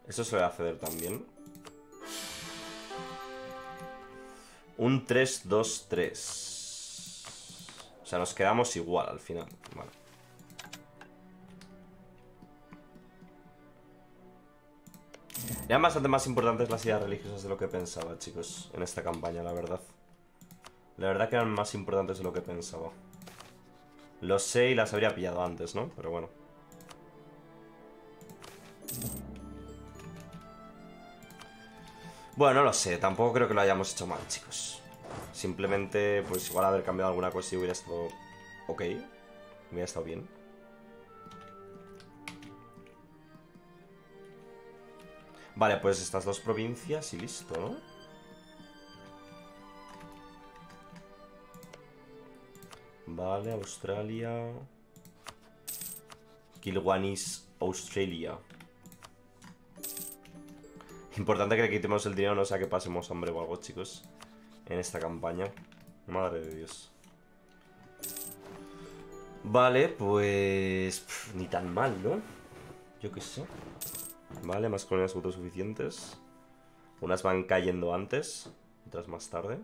Eso se le va a ceder también. Un tres dos tres. O sea, nos quedamos igual al final. Vale. Eran bastante más importantes las ideas religiosas de lo que pensaba, chicos, en esta campaña, la verdad. La verdad que eran más importantes de lo que pensaba. Lo sé y las habría pillado antes, ¿no? Pero bueno. Bueno, no lo sé. Tampoco creo que lo hayamos hecho mal, chicos. Simplemente, pues igual haber cambiado alguna cosa y hubiera estado... ok. Hubiera estado bien. Vale, pues estas dos provincias y listo, ¿no? Vale, Australia. Kilwanis, Australia. Importante que le quitemos el dinero, no sea que pasemos hambre o algo, chicos. En esta campaña. Madre de Dios. Vale, pues... Pff, ni tan mal, ¿no? Yo qué sé. Vale, más colonias autosuficientes. Unas van cayendo antes, otras más tarde.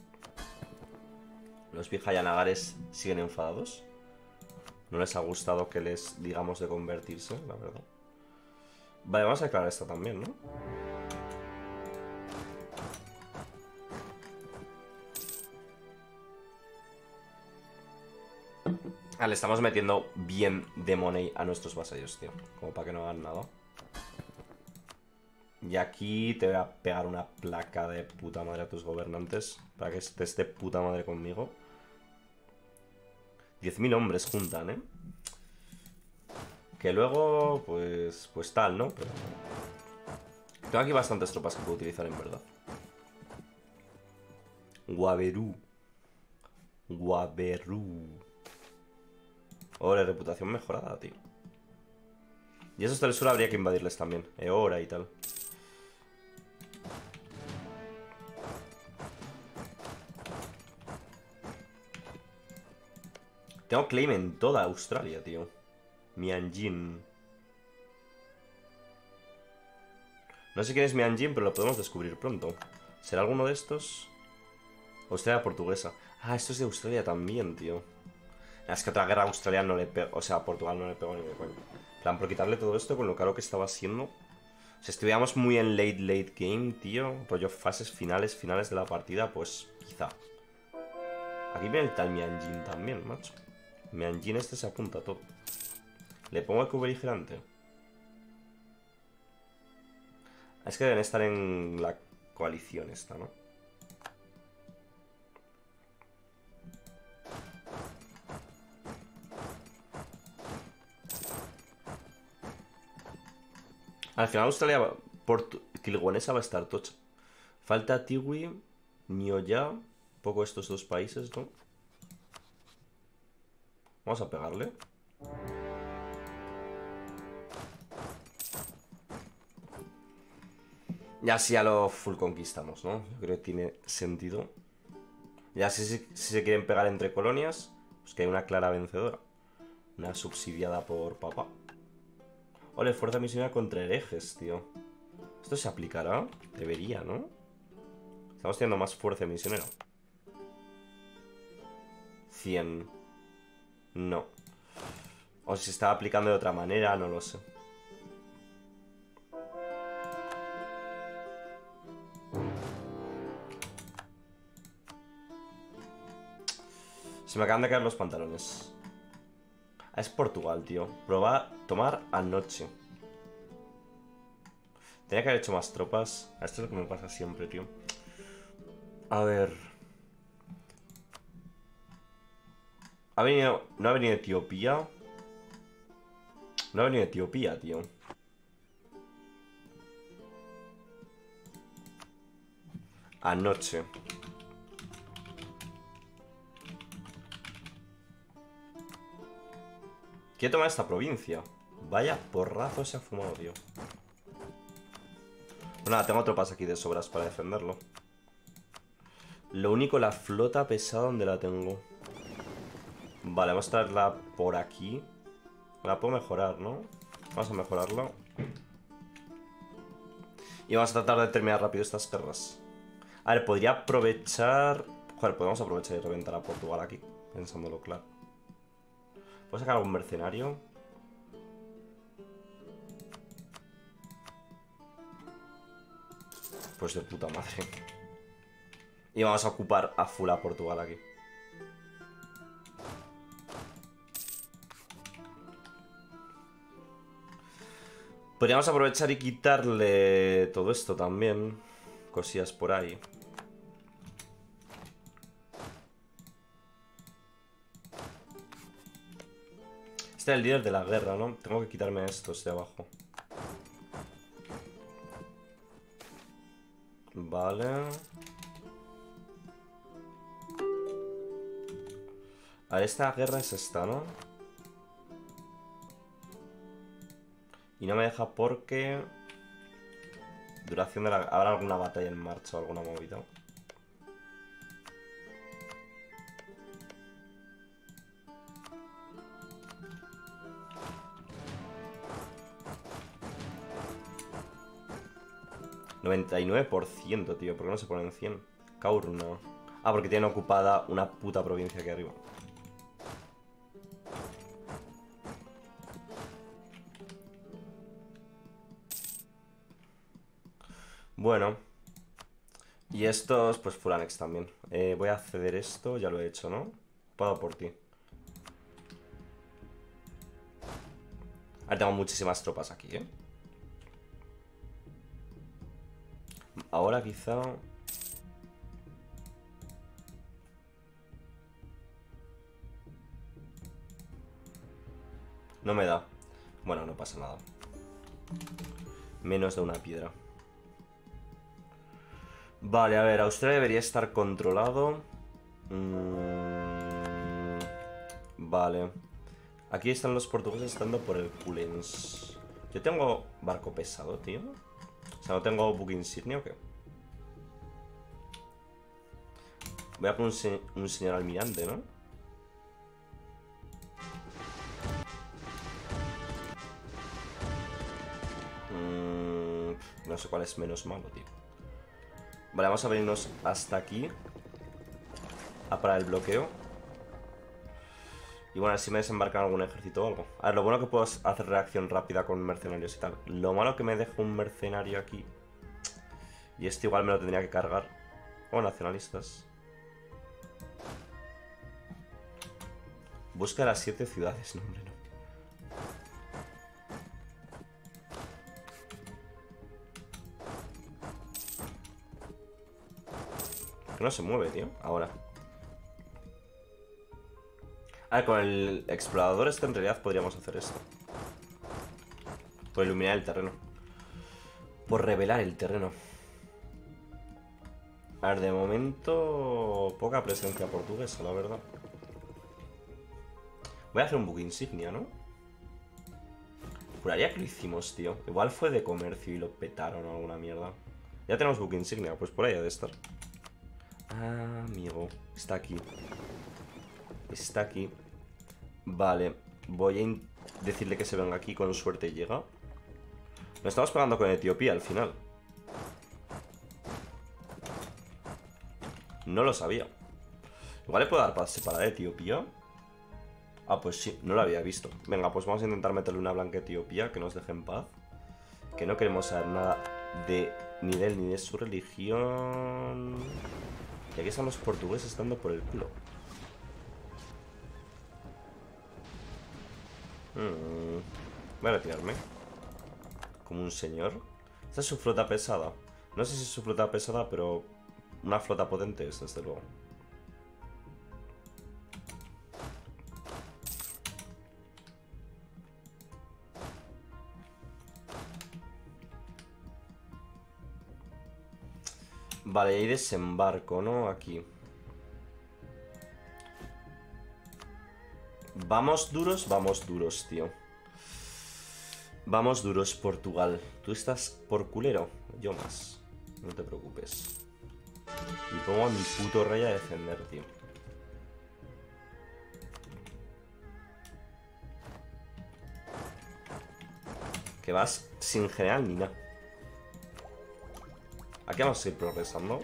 Los Vijayanagares siguen enfadados. No les ha gustado que les digamos de convertirse, la verdad. Vale, vamos a declarar esto también, ¿no? Ah, le estamos metiendo bien de money a nuestros vasallos, tío. Como para que no hagan nada. Y aquí te voy a pegar una placa de puta madre a tus gobernantes. Para que estés de puta madre conmigo. diez mil hombres juntan, ¿eh? Que luego, pues... Pues tal, ¿no? Pero... tengo aquí bastantes tropas que puedo utilizar en verdad. Guaberú. Guaberú. Ahora, reputación mejorada, tío. Y esos del sur habría que invadirles también. Eora y tal. Tengo claim en toda Australia, tío. Mianjin. No sé quién es Mianjin, pero lo podemos descubrir pronto. ¿Será alguno de estos? Australia portuguesa. Ah, esto es de Australia también, tío. Es que otra guerra australiana no le pegó. O sea, a Portugal no le pegó ni de coño. En plan, por quitarle todo esto con lo caro que estaba siendo. Si estuviéramos muy en late, late game, tío. Rollo fases finales, finales de la partida, pues quizá. Aquí viene el tal Mianjin también, macho. Mianjin este se apunta a todo. ¿Le pongo el cuberigerante? Es que deben estar en la coalición esta, ¿no? Al final Australia va, por Kilwanesa va a estar tocha. Falta Tiwi, Nioya, poco estos dos países, ¿no? Vamos a pegarle. Ya sí, ya lo full conquistamos, ¿no? Yo creo que tiene sentido. Ya si, si, si se quieren pegar entre colonias, pues que hay una clara vencedora. Una subsidiada por papá. Ole, fuerza misionera contra herejes, tío. ¿Esto se aplicará? Debería, ¿no? Estamos teniendo más fuerza misionera. cien. No. O si se está aplicando de otra manera, no lo sé. Se me acaban de caer los pantalones. Ah, es Portugal, tío. Probar, tomar anoche. Tenía que haber hecho más tropas. Esto es lo que me pasa siempre, tío. A ver. Ha venido... ¿No ha venido Etiopía? No ha venido Etiopía, tío. Anoche. Quiero tomar esta provincia. Vaya porrazo se ha fumado, tío. Pues nada, tengo tropas aquí de sobras para defenderlo. Lo único, la flota pesada, ¿dónde la tengo? Vale, vamos a traerla por aquí. La puedo mejorar, ¿no? Vamos a mejorarla. Y vamos a tratar de terminar rápido estas guerras. A ver, podría aprovechar... Joder, podemos aprovechar y reventar a Portugal aquí, pensándolo claro. ¿Puedo sacar algún mercenario? Pues de puta madre. Y vamos a ocupar a full a Portugal aquí. Podríamos aprovechar y quitarle todo esto también. Cosillas por ahí. Este es el líder de la guerra, ¿no? Tengo que quitarme estos de abajo. Vale. A ver, esta guerra es esta, ¿no? Y no me deja porque... Duración de la... ¿Habrá alguna batalla en marcha o alguna movida? noventa y nueve por ciento, tío. ¿Por qué no se ponen cien? Kaurna. Ah, porque tienen ocupada una puta provincia aquí arriba. Bueno. Y estos, pues Furanex también. Eh, voy a ceder esto, ya lo he hecho, ¿no? Pago por ti. Ahora tengo muchísimas tropas aquí, ¿eh? Ahora quizá... No me da. Bueno, no pasa nada. Menos de una piedra. Vale, a ver, Australia debería estar controlado. Mm, vale. Aquí están los portugueses estando por el Culens. Yo tengo barco pesado, tío. O sea, ¿no tengo buque insignia o qué? Voy a poner un, se un señor almirante, ¿no? Mm, no sé cuál es menos malo, tío. Vale, vamos a venirnos hasta aquí a parar el bloqueo. Y bueno, a ver si me desembarcan algún ejército o algo. A ver, lo bueno que puedo hacer reacción rápida con mercenarios y tal. Lo malo que me dejo un mercenario aquí. Y este igual me lo tendría que cargar. O nacionalistas. Busca las siete ciudades, no, hombre, no. Que no se mueve, tío. Ahora. A ver, con el explorador este en realidad podríamos hacer esto. Por iluminar el terreno. Por revelar el terreno. A ver, de momento... Poca presencia portuguesa, la verdad. Voy a hacer un buque insignia, ¿no? Juraría que lo hicimos, tío. Igual fue de comercio y lo petaron o alguna mierda. Ya tenemos buque insignia, pues por ahí ha de estar. Ah, amigo. Está aquí. Está aquí. Vale. Voy a decirle que se venga aquí, con suerte llega. Nos estamos pegando con Etiopía al final. No lo sabía. Igual le puedo dar pase para Etiopía. Ah, pues sí, no lo había visto. Venga, pues vamos a intentar meterle una blanca a Etiopía, que nos deje en paz. Que no queremos saber nada de ni de él ni de su religión. Y aquí están los portugueses estando por el culo. Hmm. Voy a retirarme. Como un señor. Esta es su flota pesada. No sé si es su flota pesada, pero una flota potente es, desde luego. Vale, hay desembarco, ¿no? Aquí. Vamos duros, vamos duros, tío. Vamos duros, Portugal. Tú estás por culero. Yo más. No te preocupes. Y pongo a mi puto rey a defender, tío. Que vas sin general ni nada. Aquí vamos a ir progresando.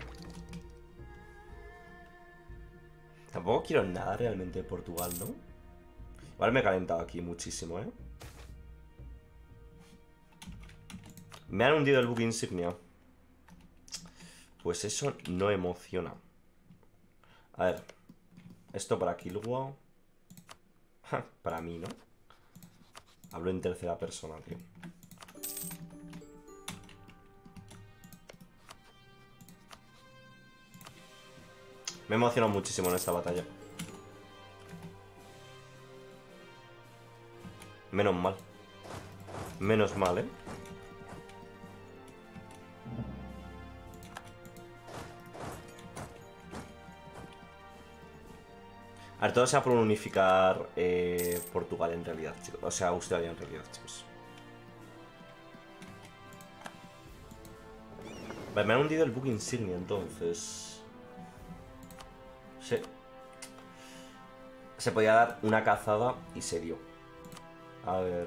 Tampoco quiero nada realmente de Portugal, ¿no? Igual me he calentado aquí muchísimo, ¿eh? Me han hundido el buque insignia. Pues eso no emociona. A ver. Esto para Kilwa. Para mí, ¿no? Hablo en tercera persona, tío. Me he emocionado muchísimo en esta batalla. Menos mal. Menos mal, ¿eh? A ver, todo sea por unificar eh, Portugal en realidad, chicos. O sea, Australia en realidad, chicos. Vale, me han hundido el buque insignia, entonces. Sí. Se podía dar una cazada y se dio. A ver.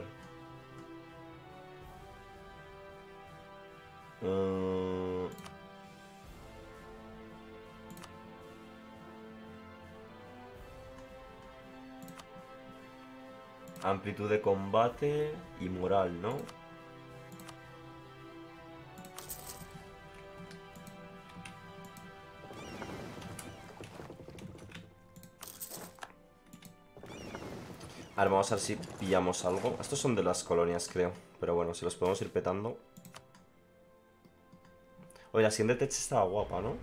Uh... Amplitud de combate y moral, ¿no? A ver, vamos a ver si pillamos algo. Estos son de las colonias, creo. Pero bueno, si los podemos ir petando. Oye, la siguiente tech estaba guapa, ¿no?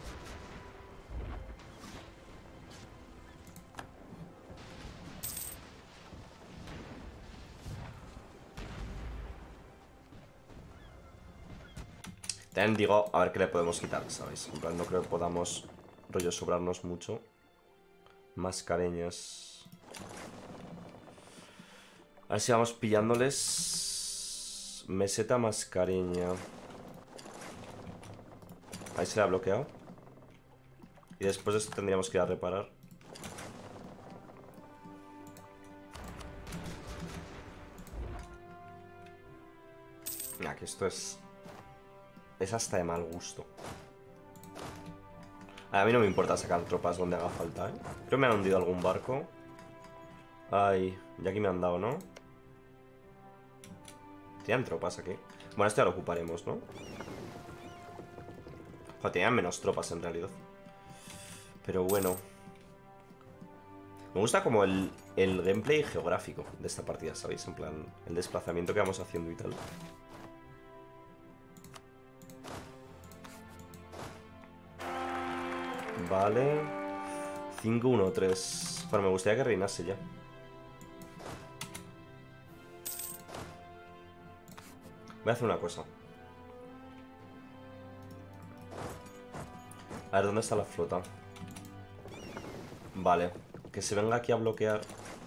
También digo, a ver qué le podemos quitar, ¿sabéis? En plan, no creo que podamos, rollo, sobrarnos mucho. Mascareñas. A ver si vamos pillándoles. Meseta mascareña. Ahí se le ha bloqueado. Y después de esto tendríamos que ir a reparar. Mira, que esto es... Es hasta de mal gusto. A mí no me importa sacar tropas donde haga falta, ¿eh? Creo que me han hundido algún barco. Ay, ya aquí me han dado, ¿no? Tenían tropas aquí. Bueno, esto ya lo ocuparemos, ¿no? Joder, tenían menos tropas en realidad. Pero bueno. Me gusta como el, el gameplay geográfico de esta partida, ¿sabéis? En plan, el desplazamiento que vamos haciendo y tal. Vale. cinco uno tres. Bueno, me gustaría que reinase ya. Voy a hacer una cosa. A ver, ¿dónde está la flota? Vale. Que se venga aquí a bloquear.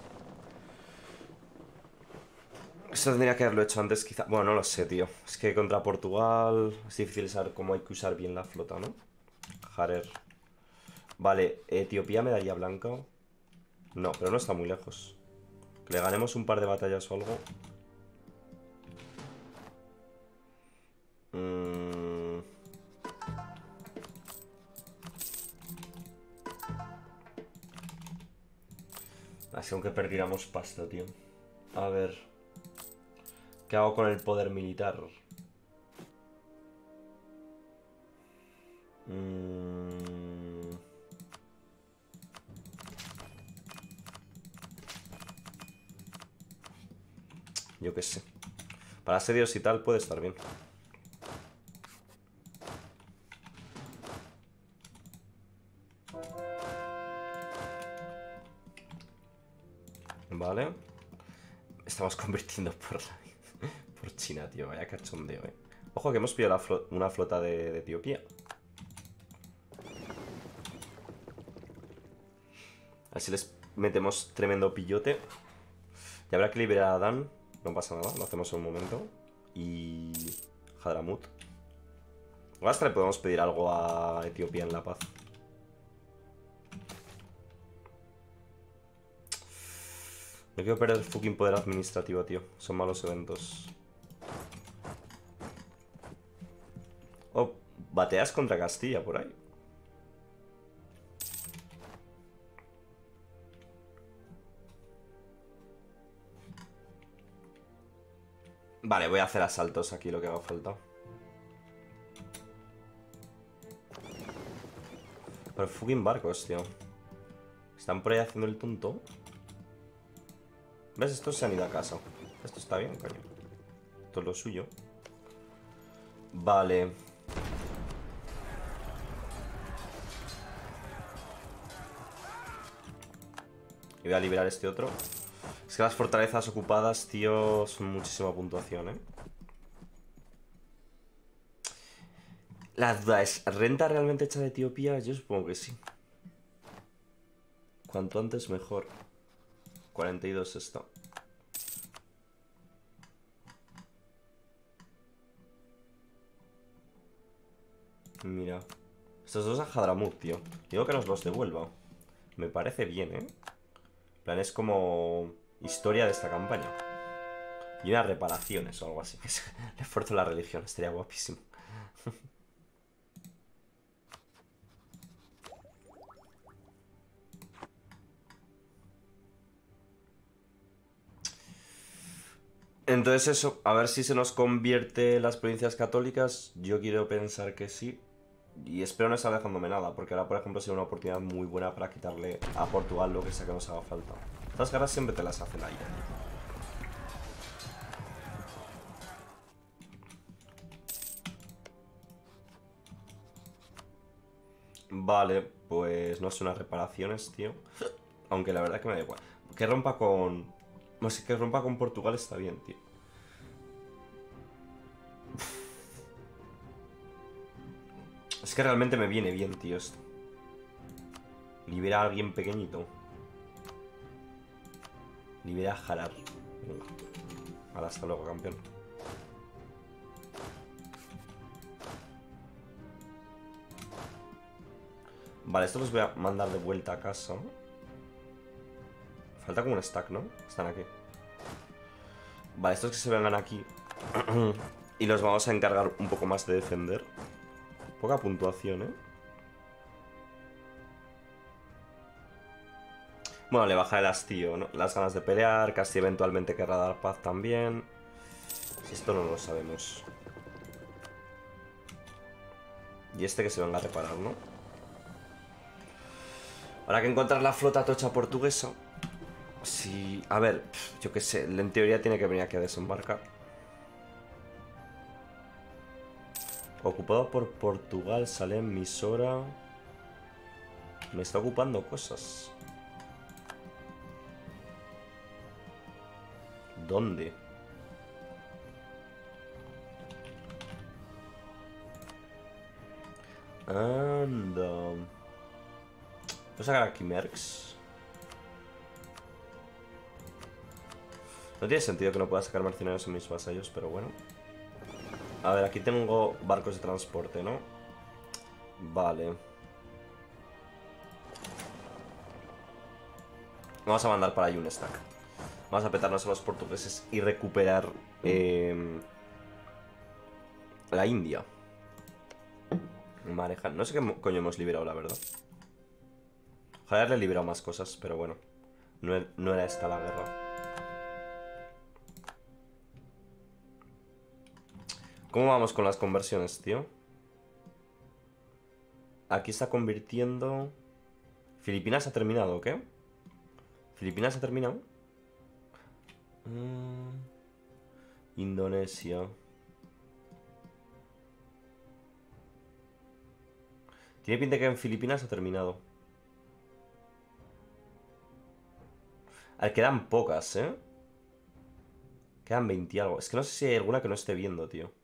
Eso tendría que haberlo hecho antes, quizá. Bueno, no lo sé, tío. Es que contra Portugal es difícil saber cómo hay que usar bien la flota, ¿no? Jarer. Vale, Etiopía me daría blanca. No, pero no está muy lejos. Que le ganemos un par de batallas o algo. Mm. Así aunque perdiéramos pasta, tío. A ver. ¿Qué hago con el poder militar? Mm. Yo qué sé. Para asedios y tal puede estar bien. Vale. Estamos convirtiendo por, la... por China, tío. Vaya cachondeo, eh. Ojo que hemos pillado la flo... una flota de... de Etiopía. A ver si les metemos tremendo pillote. Y habrá que liberar a Dan. No pasa nada, lo hacemos en un momento. Y... Hadramut. O hasta le podemos pedir algo a Etiopía en la paz. No quiero perder el fucking poder administrativo, tío. Son malos eventos. Oh, Bateas contra Castilla por ahí. Vale, voy a hacer asaltos aquí, lo que haga falta. Pero fucking barcos, tío. Están por ahí haciendo el tonto. ¿Ves? Estos se han ido a casa. Esto está bien, coño. Esto es lo suyo. Vale. Y voy a liberar este otro. Es que las fortalezas ocupadas, tío, son muchísima puntuación, ¿eh? La duda es, ¿renta realmente hecha de Etiopía? Yo supongo que sí. Cuanto antes mejor. cuarenta y dos esto. Mira. Estos dos a Hadramut, tío. Digo que nos los devuelva. Me parece bien, ¿eh? En plan, es como historia de esta campaña. Y unas reparaciones o algo así. Le esfuerzo la religión, estaría guapísimo. Entonces eso, a ver si se nos convierte las provincias católicas. Yo quiero pensar que sí. Y espero no estar dejándome nada, porque ahora, por ejemplo, sería una oportunidad muy buena para quitarle a Portugal lo que sea que nos haga falta. Estas guerras siempre te las hacen ahí. Vale, pues no sé, unas reparaciones, tío. Aunque la verdad que me da igual. Que rompa con... No sé, que rompa con Portugal está bien, tío. Es que realmente me viene bien, tío, esto. Libera a alguien pequeñito. Libera a Harar. Venga. Ahora, hasta luego, campeón. Vale, estos los voy a mandar de vuelta a casa. Falta como un stack, ¿no? Están aquí. Vale, estos que se vengan aquí. Y los vamos a encargar un poco más de defender. Poca puntuación, ¿eh? Bueno, le baja el hastío, ¿no? Las ganas de pelear. Casi eventualmente querrá dar paz también. Si esto no lo sabemos. Y este que se venga a reparar, ¿no? Habrá que encontrar la flota tocha portuguesa. Sí, a ver, yo qué sé, en teoría tiene que venir aquí a desembarcar. Ocupado por Portugal, sale en Misora. Me está ocupando cosas. ¿Dónde? Anda. ¿Puedo sacar aquí Mercs? No tiene sentido que no pueda sacar mercenarios en mis vasallos, pero bueno. A ver, aquí tengo barcos de transporte, ¿no? Vale. Vamos a mandar para ahí un stack. Vamos a petarnos a los portugueses y recuperar eh, la India. Mareja. No sé qué coño hemos liberado, la verdad. Ojalá haberle liberado más cosas, pero bueno. No, no era esta la guerra. ¿Cómo vamos con las conversiones, tío? Aquí está convirtiendo... ¿Filipinas ha terminado o qué? ¿Filipinas ha terminado? Mm... Indonesia. Tiene pinta que en Filipinas ha terminado. A ver, quedan pocas, ¿eh? Quedan veinte y algo. Es que no sé si hay alguna que no esté viendo, tío.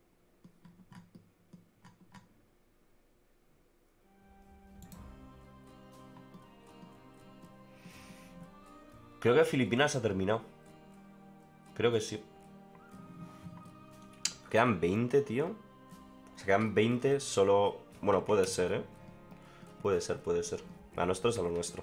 Creo que Filipinas ha terminado. Creo que sí. Quedan veinte, tío. O sea, quedan veinte solo... Bueno, puede ser, ¿eh? Puede ser, puede ser. A nosotros es a lo nuestro.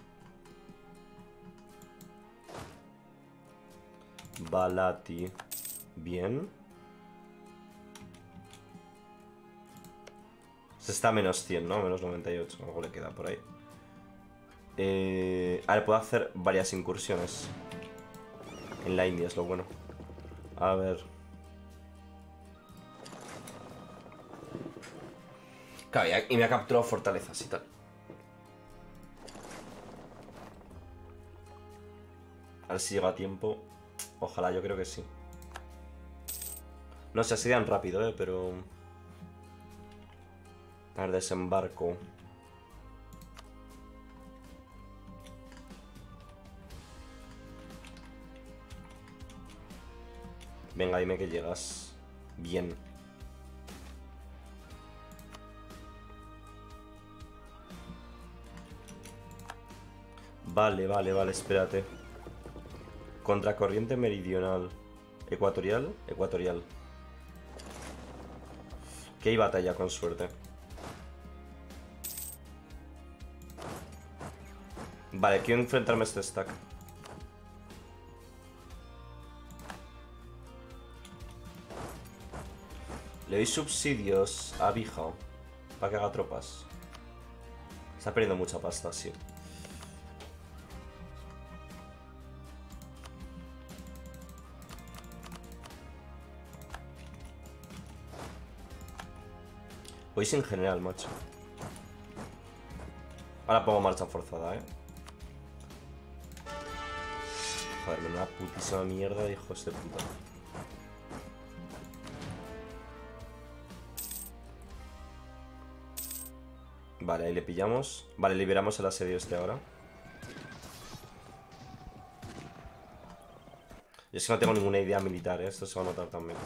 Balati. Bien. Se está a menos cien, ¿no? Menos noventa y ocho. Algo le queda por ahí. Eh... A ver, puedo hacer varias incursiones. En la India es lo bueno. A ver. Claro, y me ha capturado fortalezas y tal. A ver si llega a tiempo. Ojalá, yo creo que sí. No sé, serían rápido, eh, pero... A ver, desembarco. Venga, dime que llegas. Bien. Vale, vale, vale, espérate. Contracorriente meridional. Ecuatorial, ecuatorial. Que hay batalla con suerte. Vale, quiero enfrentarme a este stack. Le doy subsidios a Bija para que haga tropas. Está perdiendo mucha pasta, sí. Voy sin general, macho. Ahora pongo marcha forzada, eh. Joder, me da una putísima mierda de hijos de puta. Vale, ahí le pillamos. Vale, liberamos el asedio este ahora. Yo es que no tengo ninguna idea militar, ¿eh? Esto se va a notar también.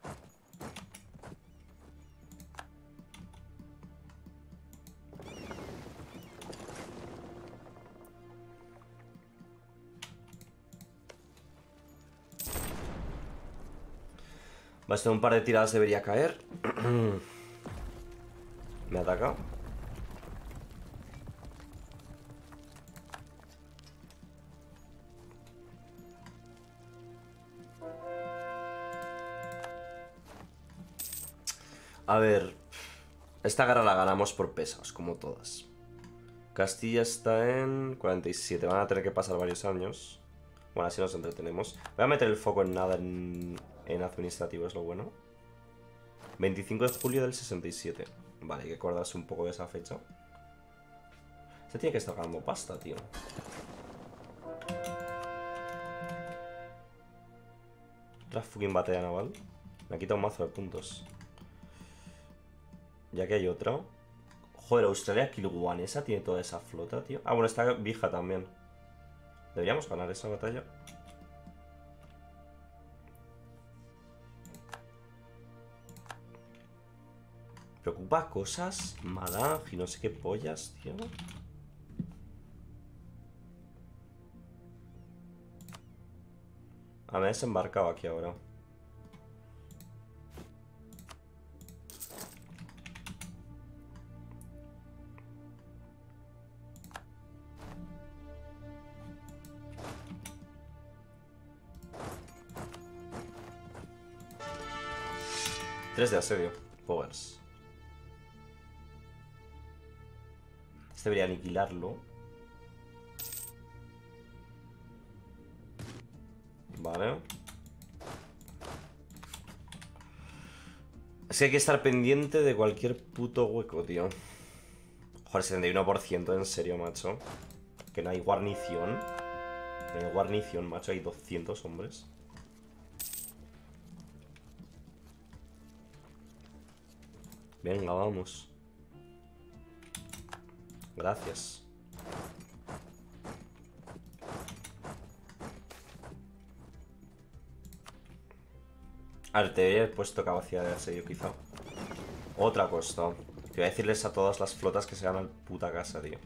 Va a estar un par de tiradas, debería caer. Me ataca. A ver, esta guerra la ganamos por pesos, como todas. Castilla está en cuarenta y siete, van a tener que pasar varios años. Bueno, así nos entretenemos. Voy a meter el foco en nada en, en administrativo, es lo bueno. veinticinco de julio del sesenta y siete. Vale, hay que acordarse un poco de esa fecha. Este tiene que estar ganando pasta, tío. Otra fucking batalla naval. Me ha quitado un mazo de puntos. Ya que hay otra. Joder, Australia Kilguanesa tiene toda esa flota, tío. Ah, bueno, está Bija también. Deberíamos ganar esa batalla. Preocupa cosas, Madag y no sé qué pollas, tío. Ah, me he desembarcado aquí ahora. Tres de asedio. Powers. Este debería aniquilarlo. Vale. Es que hay que estar pendiente de cualquier puto hueco, tío. Joder, setenta y uno por ciento, en serio, macho. Que no hay guarnición. No hay guarnición, macho. Hay doscientos hombres. Venga, vamos. Gracias. A ver, te había puesto capacidad de asedio, quizá. Otra cosa. Que voy a decirles a todas las flotas que se van al puta casa, tío.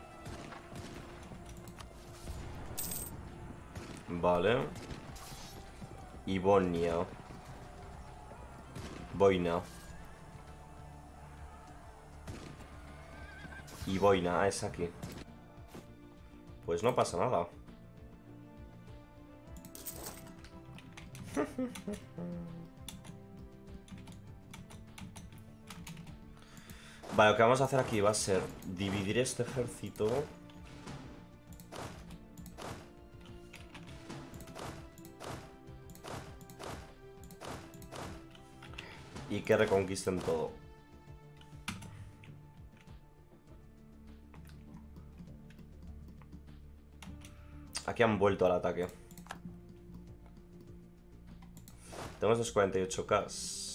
Vale. Y Bonia. Boina. Y Boina, ah, es aquí. Pues no pasa nada. Vale, lo que vamos a hacer aquí va a ser dividir este ejército. Y que reconquisten todo. Aquí han vuelto al ataque. Tenemos los cuarenta y ocho K.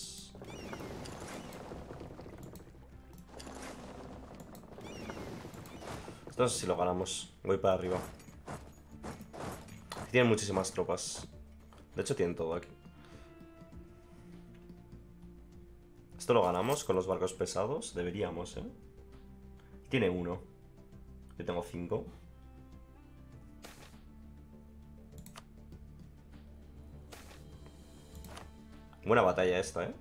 No sé si lo ganamos. Voy para arriba. Tienen muchísimas tropas. De hecho tienen todo aquí. Esto lo ganamos con los barcos pesados. Deberíamos, ¿eh? Tiene uno. Yo tengo cinco. Buena batalla esta, ¿eh?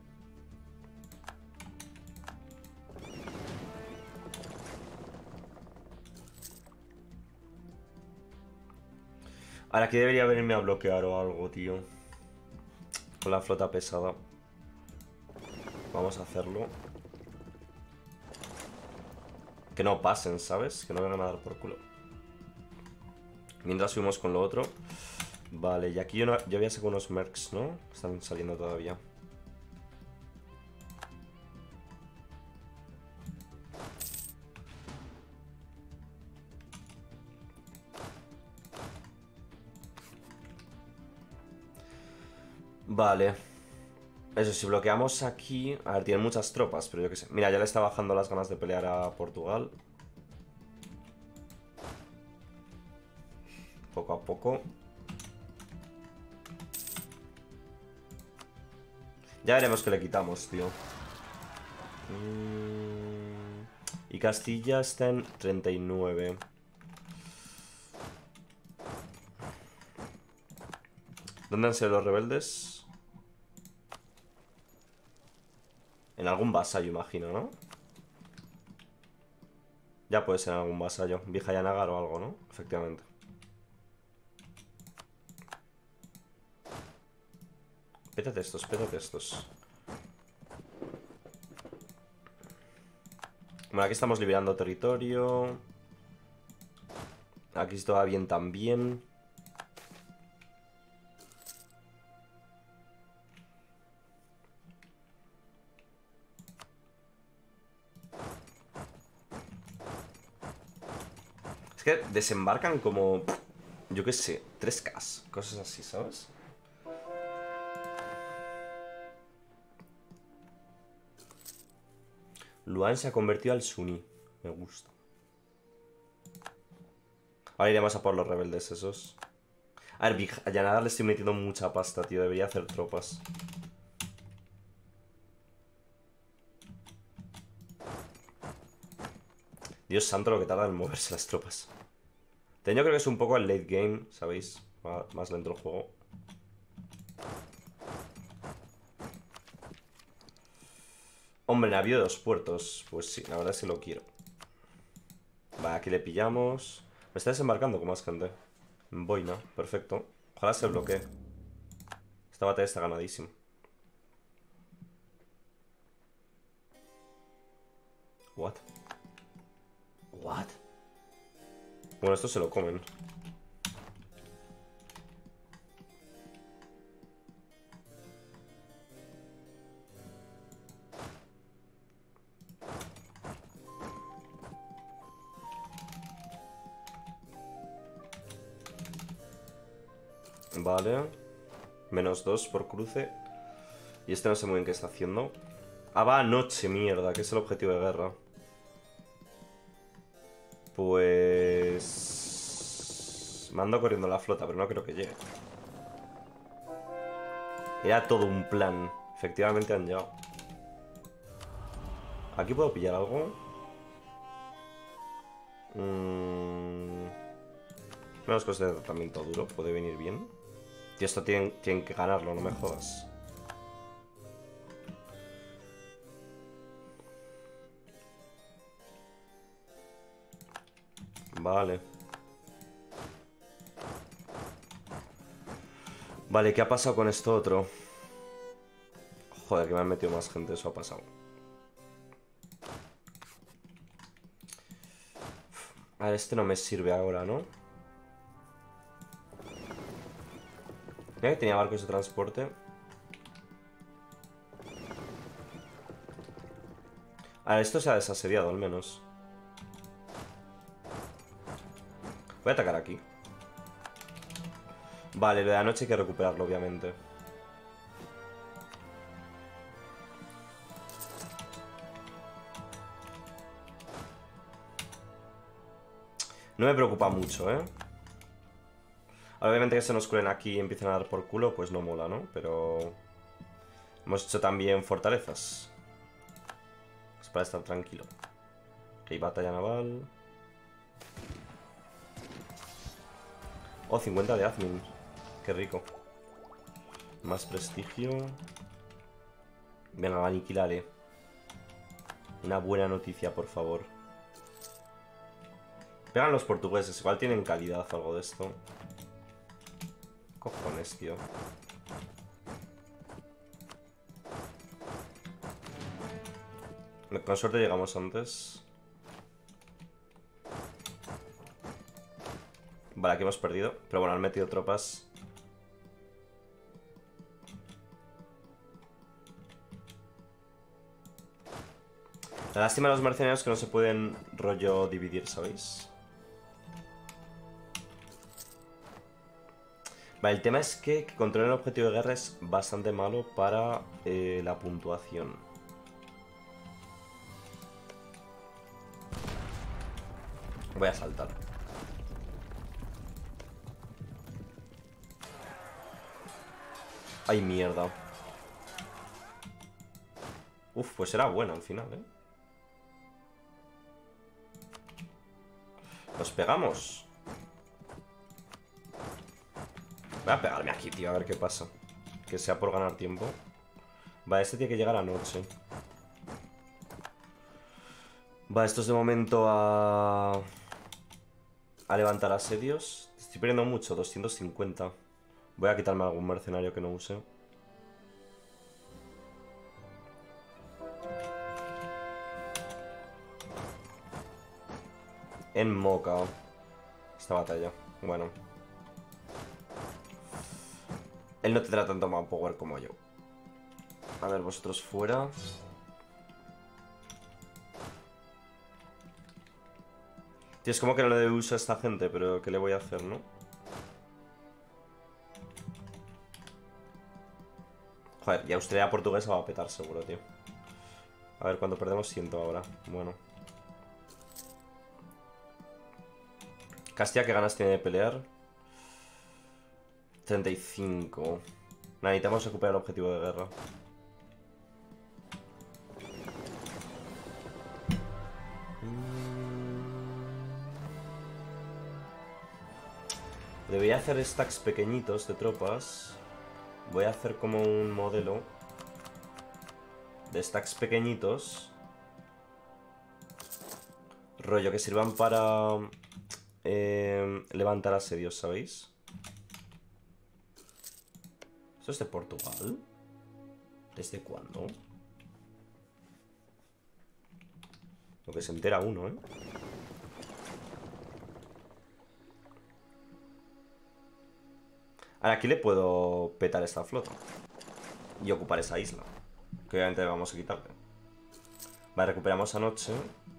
Ahora aquí debería venirme a bloquear o algo, tío. Con la flota pesada. Vamos a hacerlo. Que no pasen, ¿sabes? Que no vengan a dar por culo. Mientras subimos con lo otro. Vale, y aquí yo, no, yo había sacado unos mercs, ¿no? Están saliendo todavía. Vale. Eso, si bloqueamos aquí... A ver, tienen muchas tropas, pero yo qué sé. Mira, ya le está bajando las ganas de pelear a Portugal. Poco a poco. Ya veremos qué le quitamos, tío. Mm... Y Castilla está en treinta y nueve. ¿Dónde han sido los rebeldes? En algún vasallo, imagino, ¿no? Ya puede ser en algún vasallo. Vijayanagar o algo, ¿no? Efectivamente. Pétate estos, pétate estos. Bueno, aquí estamos liberando territorio. Aquí esto va bien también. Es que desembarcan como... Yo qué sé, tres K. Cosas así, ¿sabes? Luan se ha convertido al Sunni. Me gusta. Ahora iremos a por los rebeldes esos. A ver, a Yanadar le estoy metiendo mucha pasta, tío. Debería hacer tropas. Dios santo lo que tarda en moverse las tropas. Yo creo que es un poco el late game, ¿sabéis? Va más lento el juego. Hombre, navío de dos puertos. Pues sí, la verdad es que lo quiero. Vale, aquí le pillamos. Me está desembarcando con más gente. En Boina, perfecto. Ojalá se bloquee. Esta batalla está ganadísima. What? What? Bueno, esto se lo comen. Vale. Menos dos por cruce. Y este no sé muy bien qué está haciendo. Ah, va anoche, mierda, que es el objetivo de guerra. Pues... Mando corriendo la flota, pero no creo que llegue. Era todo un plan. Efectivamente han llegado. ¿Aquí puedo pillar algo? Mmm... Menos cosas de tratamiento duro, puede venir bien. Tío, esto tienen, tienen que ganarlo, no me jodas. Vale. Vale, ¿qué ha pasado con esto otro? Joder, que me han metido más gente, eso ha pasado. A ver, este no me sirve ahora, ¿no? Mira que tenía barcos de transporte. A ver, esto se ha desasediado al menos. Voy a atacar aquí. Vale, lo de anoche hay que recuperarlo, obviamente. No me preocupa mucho, ¿eh? Obviamente que se nos cuelen aquí y empiecen a dar por culo, pues no mola, ¿no? Pero... hemos hecho también fortalezas. Es para estar tranquilo. Ok, batalla naval. Oh, cincuenta de admin. Qué rico. Más prestigio. Venga, aniquilale. Una buena noticia, por favor. Pegan los portugueses. Igual tienen calidad algo de esto. Cojones, tío. Con suerte llegamos antes. Vale, aquí hemos perdido. Pero bueno, han metido tropas. La lástima de los mercenarios que no se pueden rollo dividir, ¿sabéis? Vale, el tema es que, que controlar el objetivo de guerra es bastante malo para eh, la puntuación. Voy a saltar. Ay, mierda. Uf, pues era buena al final, ¿eh? Nos pegamos. Voy a pegarme aquí, tío, a ver qué pasa. Que sea por ganar tiempo. Vale, este tiene que llegar anoche. Vale, esto es de momento a... a levantar asedios. Estoy perdiendo mucho, doscientos cincuenta. Voy a quitarme algún mercenario que no use. En Moca esta batalla. Bueno. Él no tendrá tanto manpower como yo. A ver, vosotros fuera. Tío, es como que no le doy uso a esta gente, pero ¿qué le voy a hacer, no? Joder, y Austria portuguesa va a petar seguro, tío. A ver, cuando perdemos ciento ahora. Bueno. Castilla, ¿qué ganas tiene de pelear? treinta y cinco. Necesitamos recuperar el objetivo de guerra. Debería hacer stacks pequeñitos de tropas. Voy a hacer como un modelo de stacks pequeñitos. Rollo que sirvan para eh, levantar asedios, ¿sabéis? ¿Esto es de Portugal? ¿Desde cuándo? Lo que se entera uno, ¿eh? Ahora, aquí le puedo petar esta flota y ocupar esa isla, que obviamente vamos a quitarle. Vale, recuperamos anoche.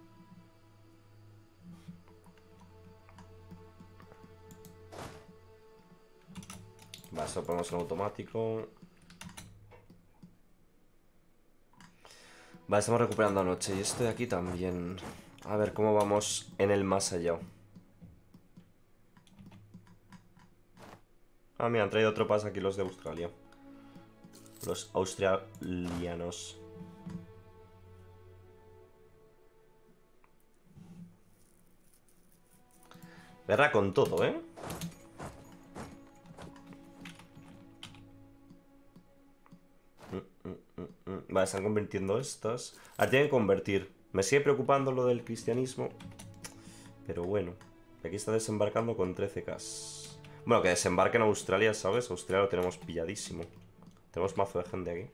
Vale, esto lo ponemos en automático. Vale, estamos recuperando anoche. Y esto de aquí también. A ver cómo vamos en el más allá. Ah, mira, han traído tropas aquí los de Australia. Los australianos. Guerra con todo, ¿eh? Mm, mm, mm, mm. Vale, están convirtiendo estas. Ahora tienen que convertir. Me sigue preocupando lo del cristianismo. Pero bueno. Aquí está desembarcando con trece K. Bueno, que desembarque en Australia, ¿sabes? Australia lo tenemos pilladísimo. Tenemos mazo de gente aquí.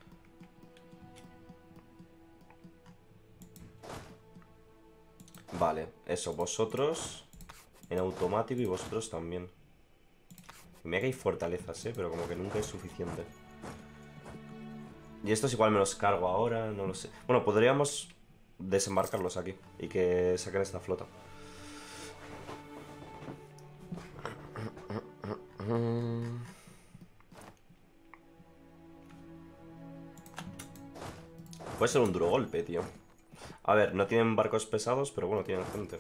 Vale, eso, vosotros en automático y vosotros también. Mira que hay fortalezas, ¿eh? Pero como que nunca es suficiente. Y estos igual me los cargo ahora, no lo sé. Bueno, podríamos desembarcarlos aquí y que saquen esta flota. Puede ser un duro golpe, tío. A ver, no tienen barcos pesados, pero bueno, tienen gente.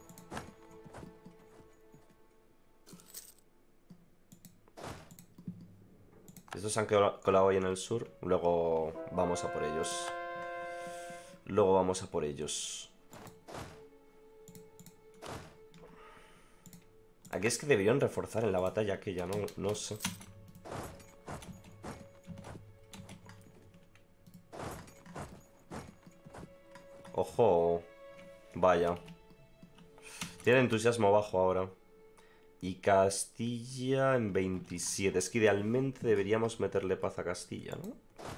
Estos se han colado ahí en el sur. Luego vamos a por ellos. Luego vamos a por ellos. Aquí es que debieron reforzar en la batalla aquella, no, no sé. Ojo. Vaya. Tiene entusiasmo bajo ahora. Y Castilla en veintisiete. Es que idealmente deberíamos meterle paz a Castilla, ¿no?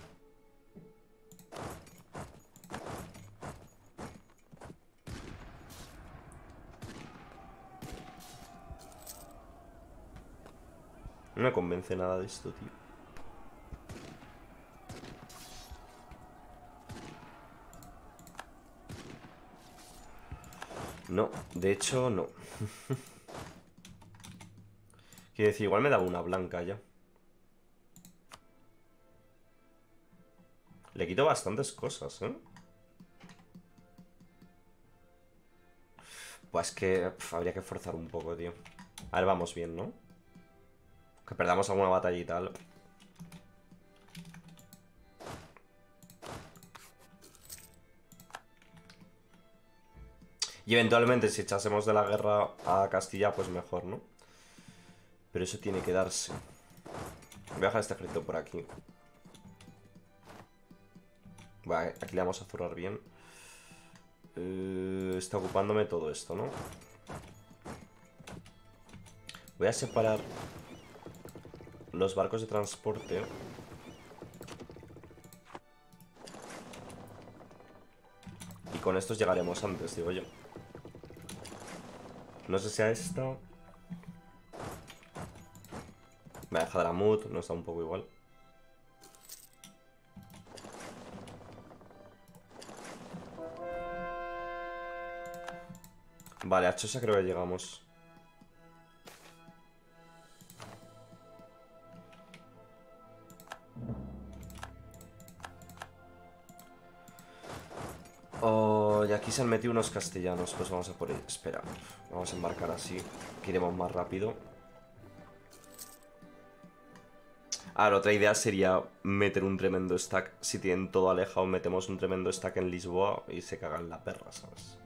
No me convence nada de esto, tío. No, de hecho, no. Quiero decir, igual me daba una blanca ya. Le quito bastantes cosas, ¿eh? Pues que pf, habría que forzar un poco, tío. A ver, vamos bien, ¿no? Que perdamos alguna batalla y tal. Y eventualmente, si echásemos de la guerra a Castilla, pues mejor, ¿no? Pero eso tiene que darse. Voy a dejar este ejército por aquí. Vale, aquí le vamos a zurrar bien. Eh, está ocupándome todo esto, ¿no? Voy a separar los barcos de transporte. Y con estos llegaremos antes, digo yo. No sé si a esta... Me deja de la mood, no está un poco igual. Vale, a Chosa creo que llegamos. Oh, y aquí se han metido unos castellanos. Pues vamos a por ahí. Espera, vamos a embarcar así, que iremos más rápido. Ahora, otra idea sería meter un tremendo stack. Si tienen todo alejado, metemos un tremendo stack en Lisboa y se cagan la perra, ¿sabes?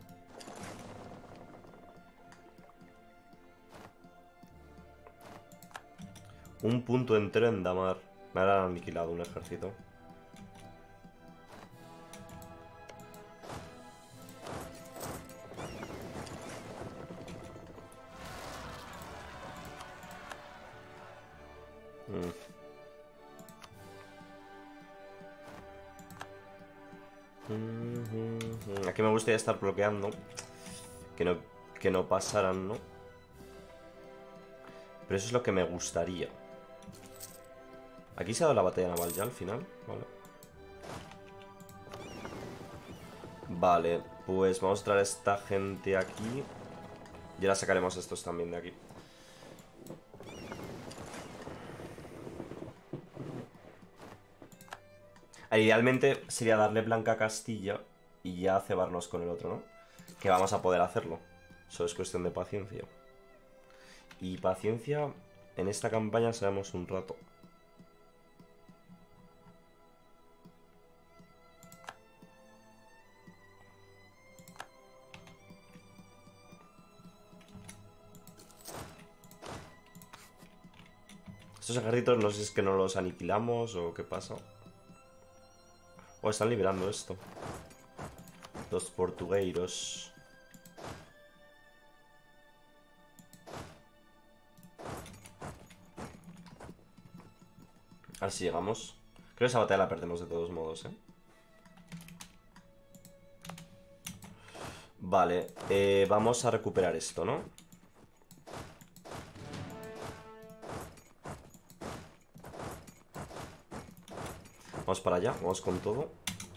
Un punto entero en Damar. Me habrán aniquilado un ejército. Mm. Aquí me gustaría estar bloqueando. Que no, que no pasaran, ¿no? Pero eso es lo que me gustaría. Aquí se ha dado la batalla naval ya al final. Vale. Vale, pues vamos a traer a esta gente aquí. Y ahora sacaremos a estos también de aquí. Idealmente sería darle blanca a Castilla y ya cebarnos con el otro, ¿no? Que vamos a poder hacerlo. Solo es cuestión de paciencia. Y paciencia en esta campaña sabemos un rato. Estos ejércitos no sé si es que no los aniquilamos o qué pasa. Oh, están liberando esto. Los portugueiros. A ver si llegamos. Creo que esa batalla la perdemos de todos modos, ¿eh? Vale, eh, vamos a recuperar esto, ¿no? Vamos para allá, vamos con todo.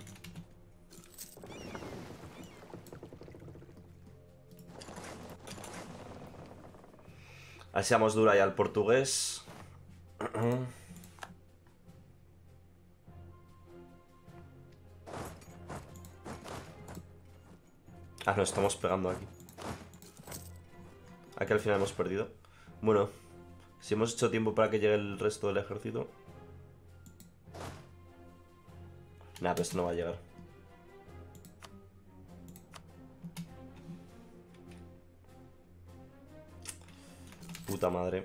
Así vamos dura ya al portugués. Ah, nos estamos pegando aquí. Aquí al final hemos perdido. Bueno, si hemos hecho tiempo para que llegue el resto del ejército. Nah, pero esto no va a llegar. Puta madre.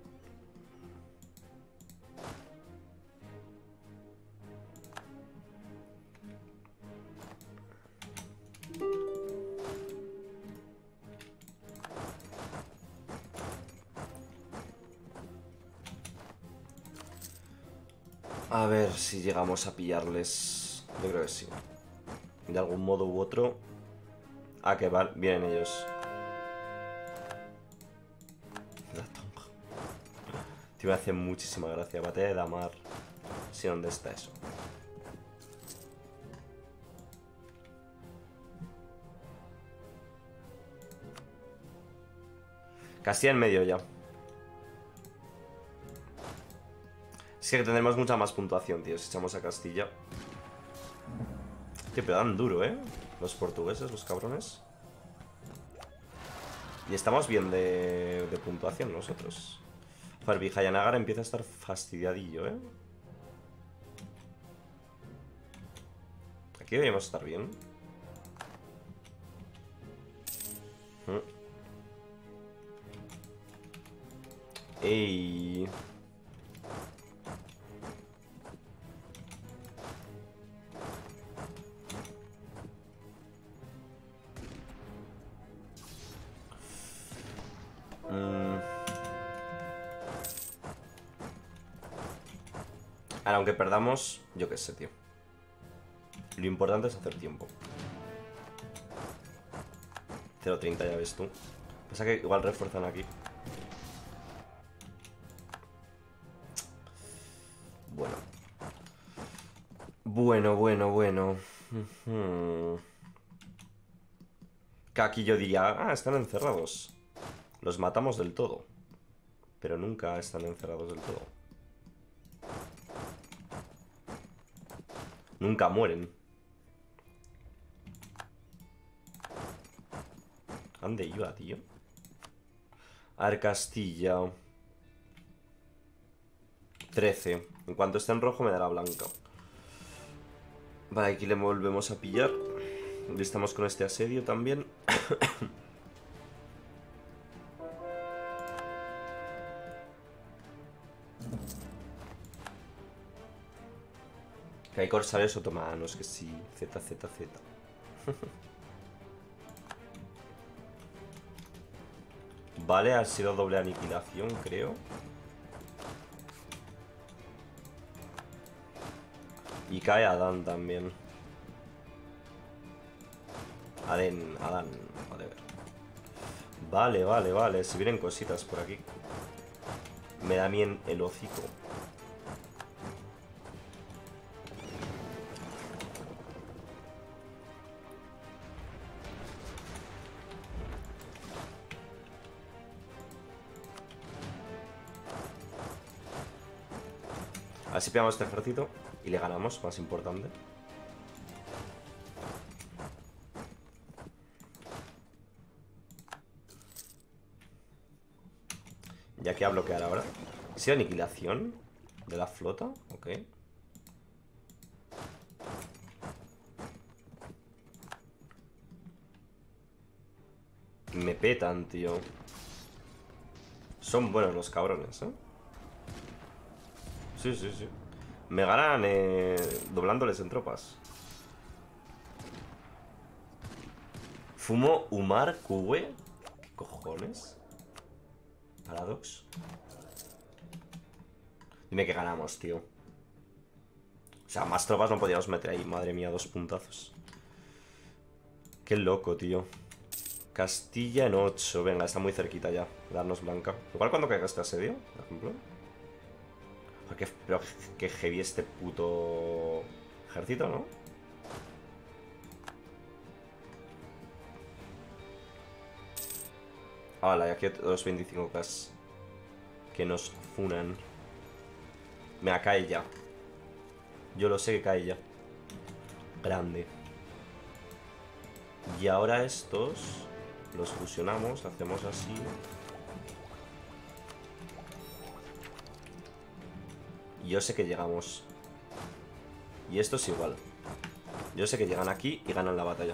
A ver si llegamos a pillarles. Yo creo que sí. De algún modo u otro. Ah, que van, vienen ellos. La tonga. Te me hace muchísima gracia. Batalla de Damar. Sí, ¿dónde está eso? Castilla en medio ya. Es que tendremos mucha más puntuación, tío, si echamos a Castilla. Tío, pero dan duro, ¿eh? Los portugueses, los cabrones. Y estamos bien de, de puntuación nosotros. Joder, Vijayanagar empieza a estar fastidiadillo, ¿eh? Aquí deberíamos estar bien. ¿Mm? ¡Ey! Mm. Ahora, aunque perdamos, yo qué sé, tío. Lo importante es hacer tiempo. cero treinta, ya ves tú. Pasa que igual refuerzan aquí. Bueno. Bueno, bueno, bueno. Que aquí yo diría, ah, están encerrados. Los matamos del todo. Pero nunca están encerrados del todo. Nunca mueren. ¿Dónde iba, tío? A ver, Castilla. trece. En cuanto esté en rojo me dará blanca. Vale, aquí le volvemos a pillar. Estamos con este asedio también. Que hay corsarios otomanos, que sí. Z, Z, Z. Vale, ha sido doble aniquilación, creo. Y cae Adán también. Adén, Adán, vale, ver. Vale, vale, vale. Si vienen cositas por aquí. Me da bien el hocico. Así pegamos este ejército y le ganamos, más importante. Ya que a bloquear ahora. ¿Ha sido aniquilación de la flota? Ok. Me petan, tío. Son buenos los cabrones, ¿eh? Sí, sí, sí. Me ganan eh, doblándoles en tropas. Fumo Umar Kuwe. ¿Qué cojones? Paradox. Dime que ganamos, tío. O sea, más tropas no podíamos meter ahí. Madre mía, dos puntazos. Qué loco, tío. Castilla en ocho. Venga, está muy cerquita ya. Darnos blanca. Igual cuando caiga este asedio, por ejemplo. Qué, pero qué heavy este puto ejército, ¿no? Hala, y aquí otros veinticinco K que nos funan. Venga, cae ya. Yo lo sé que cae ya. Grande. Y ahora estos los fusionamos, hacemos así. Y yo sé que llegamos. Y esto es igual. Yo sé que llegan aquí y ganan la batalla.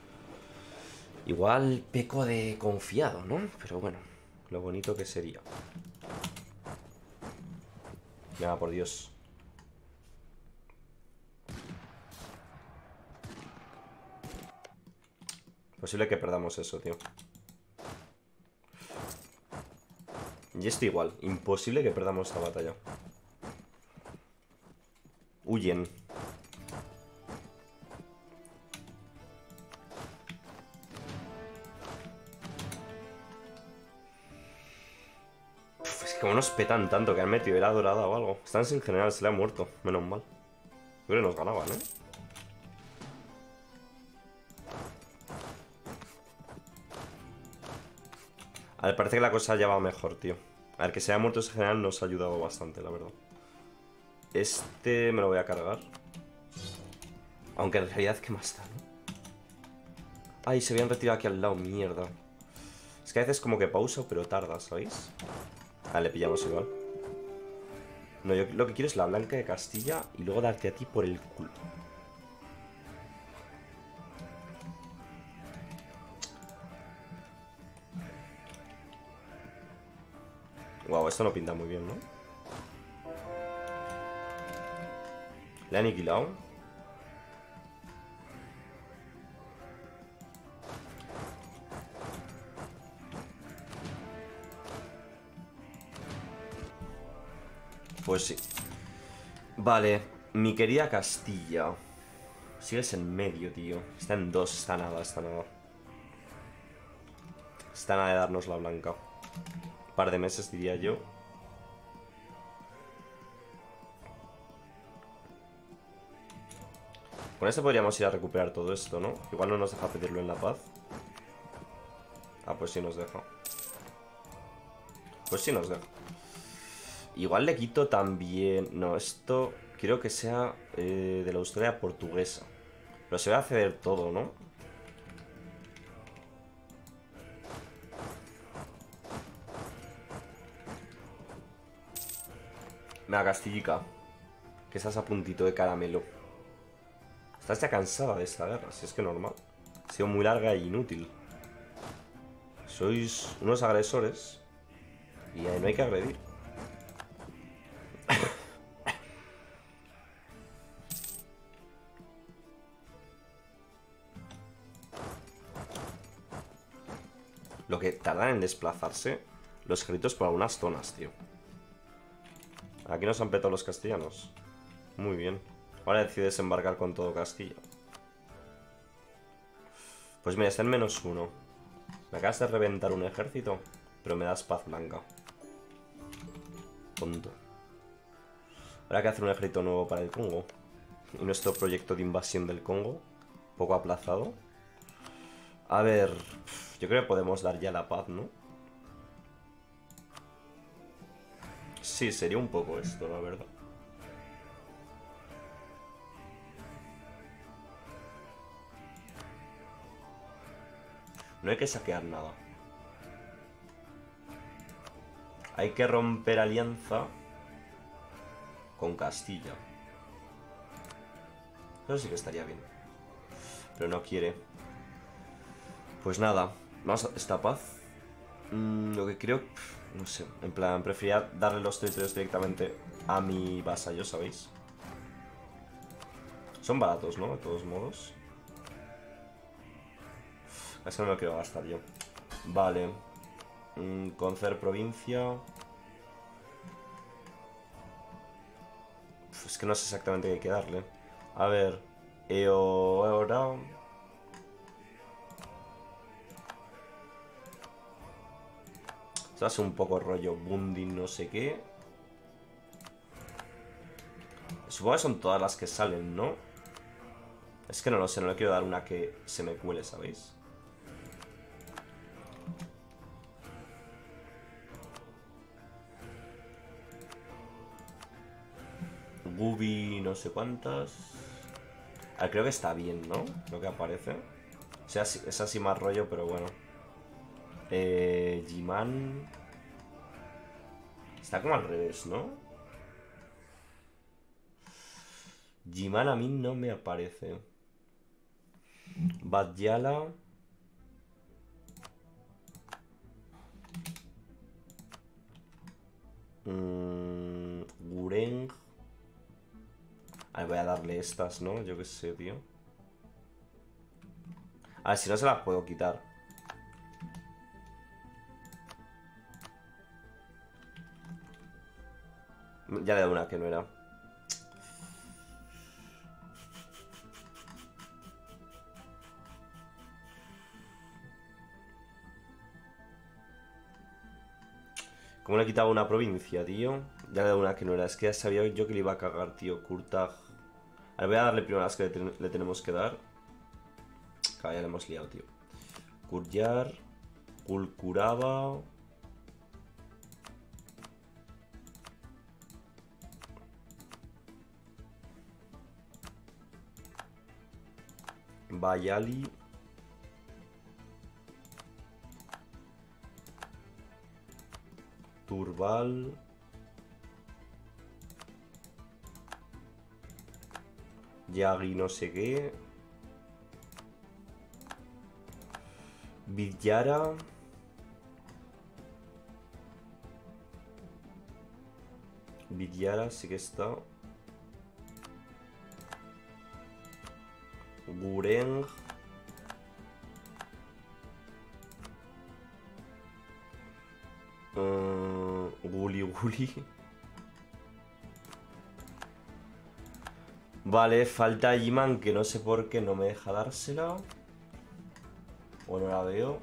Igual peco de confiado, ¿no? Pero bueno, lo bonito que sería. Venga, por Dios. Posible que perdamos eso, tío. Y esto igual. Imposible que perdamos esta batalla. Huyen. Uf, es que como nos petan tanto que han metido la dorada o algo. Están sin general, se le ha muerto. Menos mal. Creo que nos ganaban, ¿eh? A ver, parece que la cosa ya va mejor, tío. A ver, que se haya muerto ese general nos ha ayudado bastante, la verdad. Este me lo voy a cargar. Aunque en realidad, ¿qué más da, no? Ay, se habían retirado aquí al lado, mierda. Es que a veces como que pausa, pero tarda, ¿sabéis? Ah, le pillamos igual. No, yo lo que quiero es la blanca de Castilla y luego darte a ti por el culo. Wow, esto no pinta muy bien, ¿no? Le he aniquilado. Pues sí. Vale, mi querida Castilla. Sigues en medio, tío. Está en dos, está nada, está nada. Está nada de darnos la blanca. Un par de meses, diría yo. Con este podríamos ir a recuperar todo esto, ¿no? Igual no nos deja pedirlo en la paz. Ah, pues sí nos deja. Pues sí nos deja. Igual le quito también... No, esto quiero que sea eh, de la Australia portuguesa. Pero se va a ceder todo, ¿no? Venga, Castillica. Que estás a puntito de caramelo. Estás ya cansada de esta guerra, si es que normal. Ha sido muy larga e inútil. Sois unos agresores. Y ahí no hay que agredir. Lo que tardan en desplazarse los ejércitos por algunas zonas, tío. Aquí nos han petado los castellanos. Muy bien. Ahora decide desembarcar con todo Castilla. Pues mira, está en menos uno. Me acabas de reventar un ejército, pero me das paz blanca. Tonto. Habrá que hacer un ejército nuevo para el Congo. Y nuestro proyecto de invasión del Congo, poco aplazado. A ver, yo creo que podemos dar ya la paz, ¿no? Sí, sería un poco esto, la verdad. No hay que saquear nada. Hay que romper alianza con Castilla. Eso sí que estaría bien. Pero no quiere. Pues nada, vamos a esta paz. Mm, lo que creo... No sé, en plan, prefería darle los territorios directamente a mi vasallo, ¿sabéis? Son baratos, ¿no? De todos modos. Eso no me lo quiero gastar yo. Vale. Mm, Concer provincia. Uf, es que no sé exactamente qué hay que darle. A ver. Eo ahora. Esto hace un poco rollo Bundi no sé qué. Supongo que son todas las que salen, ¿no? Es que no lo sé, no le quiero dar una que se me cuele, ¿sabéis? Gubi no sé cuántas. Ah, creo que está bien, ¿no? Lo que aparece. O sea, es así más rollo, pero bueno. Eh, G-Man. Está como al revés, ¿no? G-Man a mí no me aparece. Badyala. Mm, Gureng. A ver, voy a darle estas, ¿no? Yo qué sé, tío. A ver, si no se las puedo quitar. Ya le doy una que no era. ¿Cómo le he quitado una provincia, tío? Ya le doy una que no era. Es que ya sabía yo que le iba a cagar, tío. Kurtag. A ver, voy a darle primero las que le, ten le tenemos que dar. Claro, ya le hemos liado, tío. Kuryar. Kulkuraba. Bayali. Turbal. Yagi no sé qué. Villara. Villara sí que está. Gureng. Uh, Guli Guli. Vale, falta G-Man, que no sé por qué no me deja dársela. O no la veo.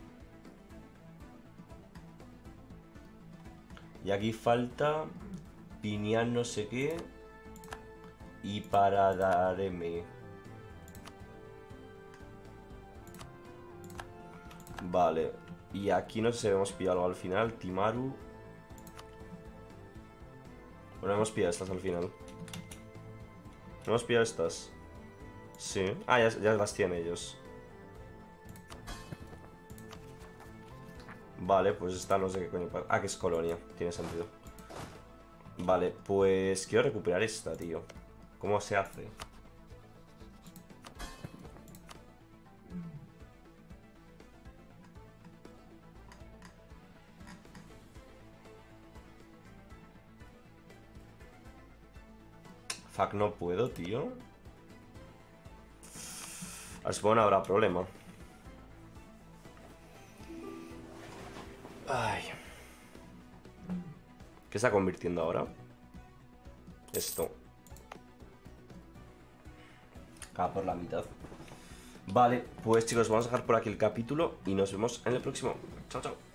Y aquí falta Piñal no sé qué. Y para darme. Vale. Y aquí no sé si hemos pillado algo al final. Timaru. Bueno, hemos pillado estas al final. ¿Hemos pillado estas? Sí. Ah, ya, ya las tienen ellos. Vale, pues esta no sé qué coño pasa. Ah, que es colonia. Tiene sentido. Vale, pues quiero recuperar esta, tío. ¿Cómo se hace? Fuck, no puedo, tío. A ver, supongo no habrá problema. Ay. ¿Qué está convirtiendo ahora? Esto. Acá por la mitad. Vale, pues chicos, vamos a dejar por aquí el capítulo y nos vemos en el próximo. Chao, chao.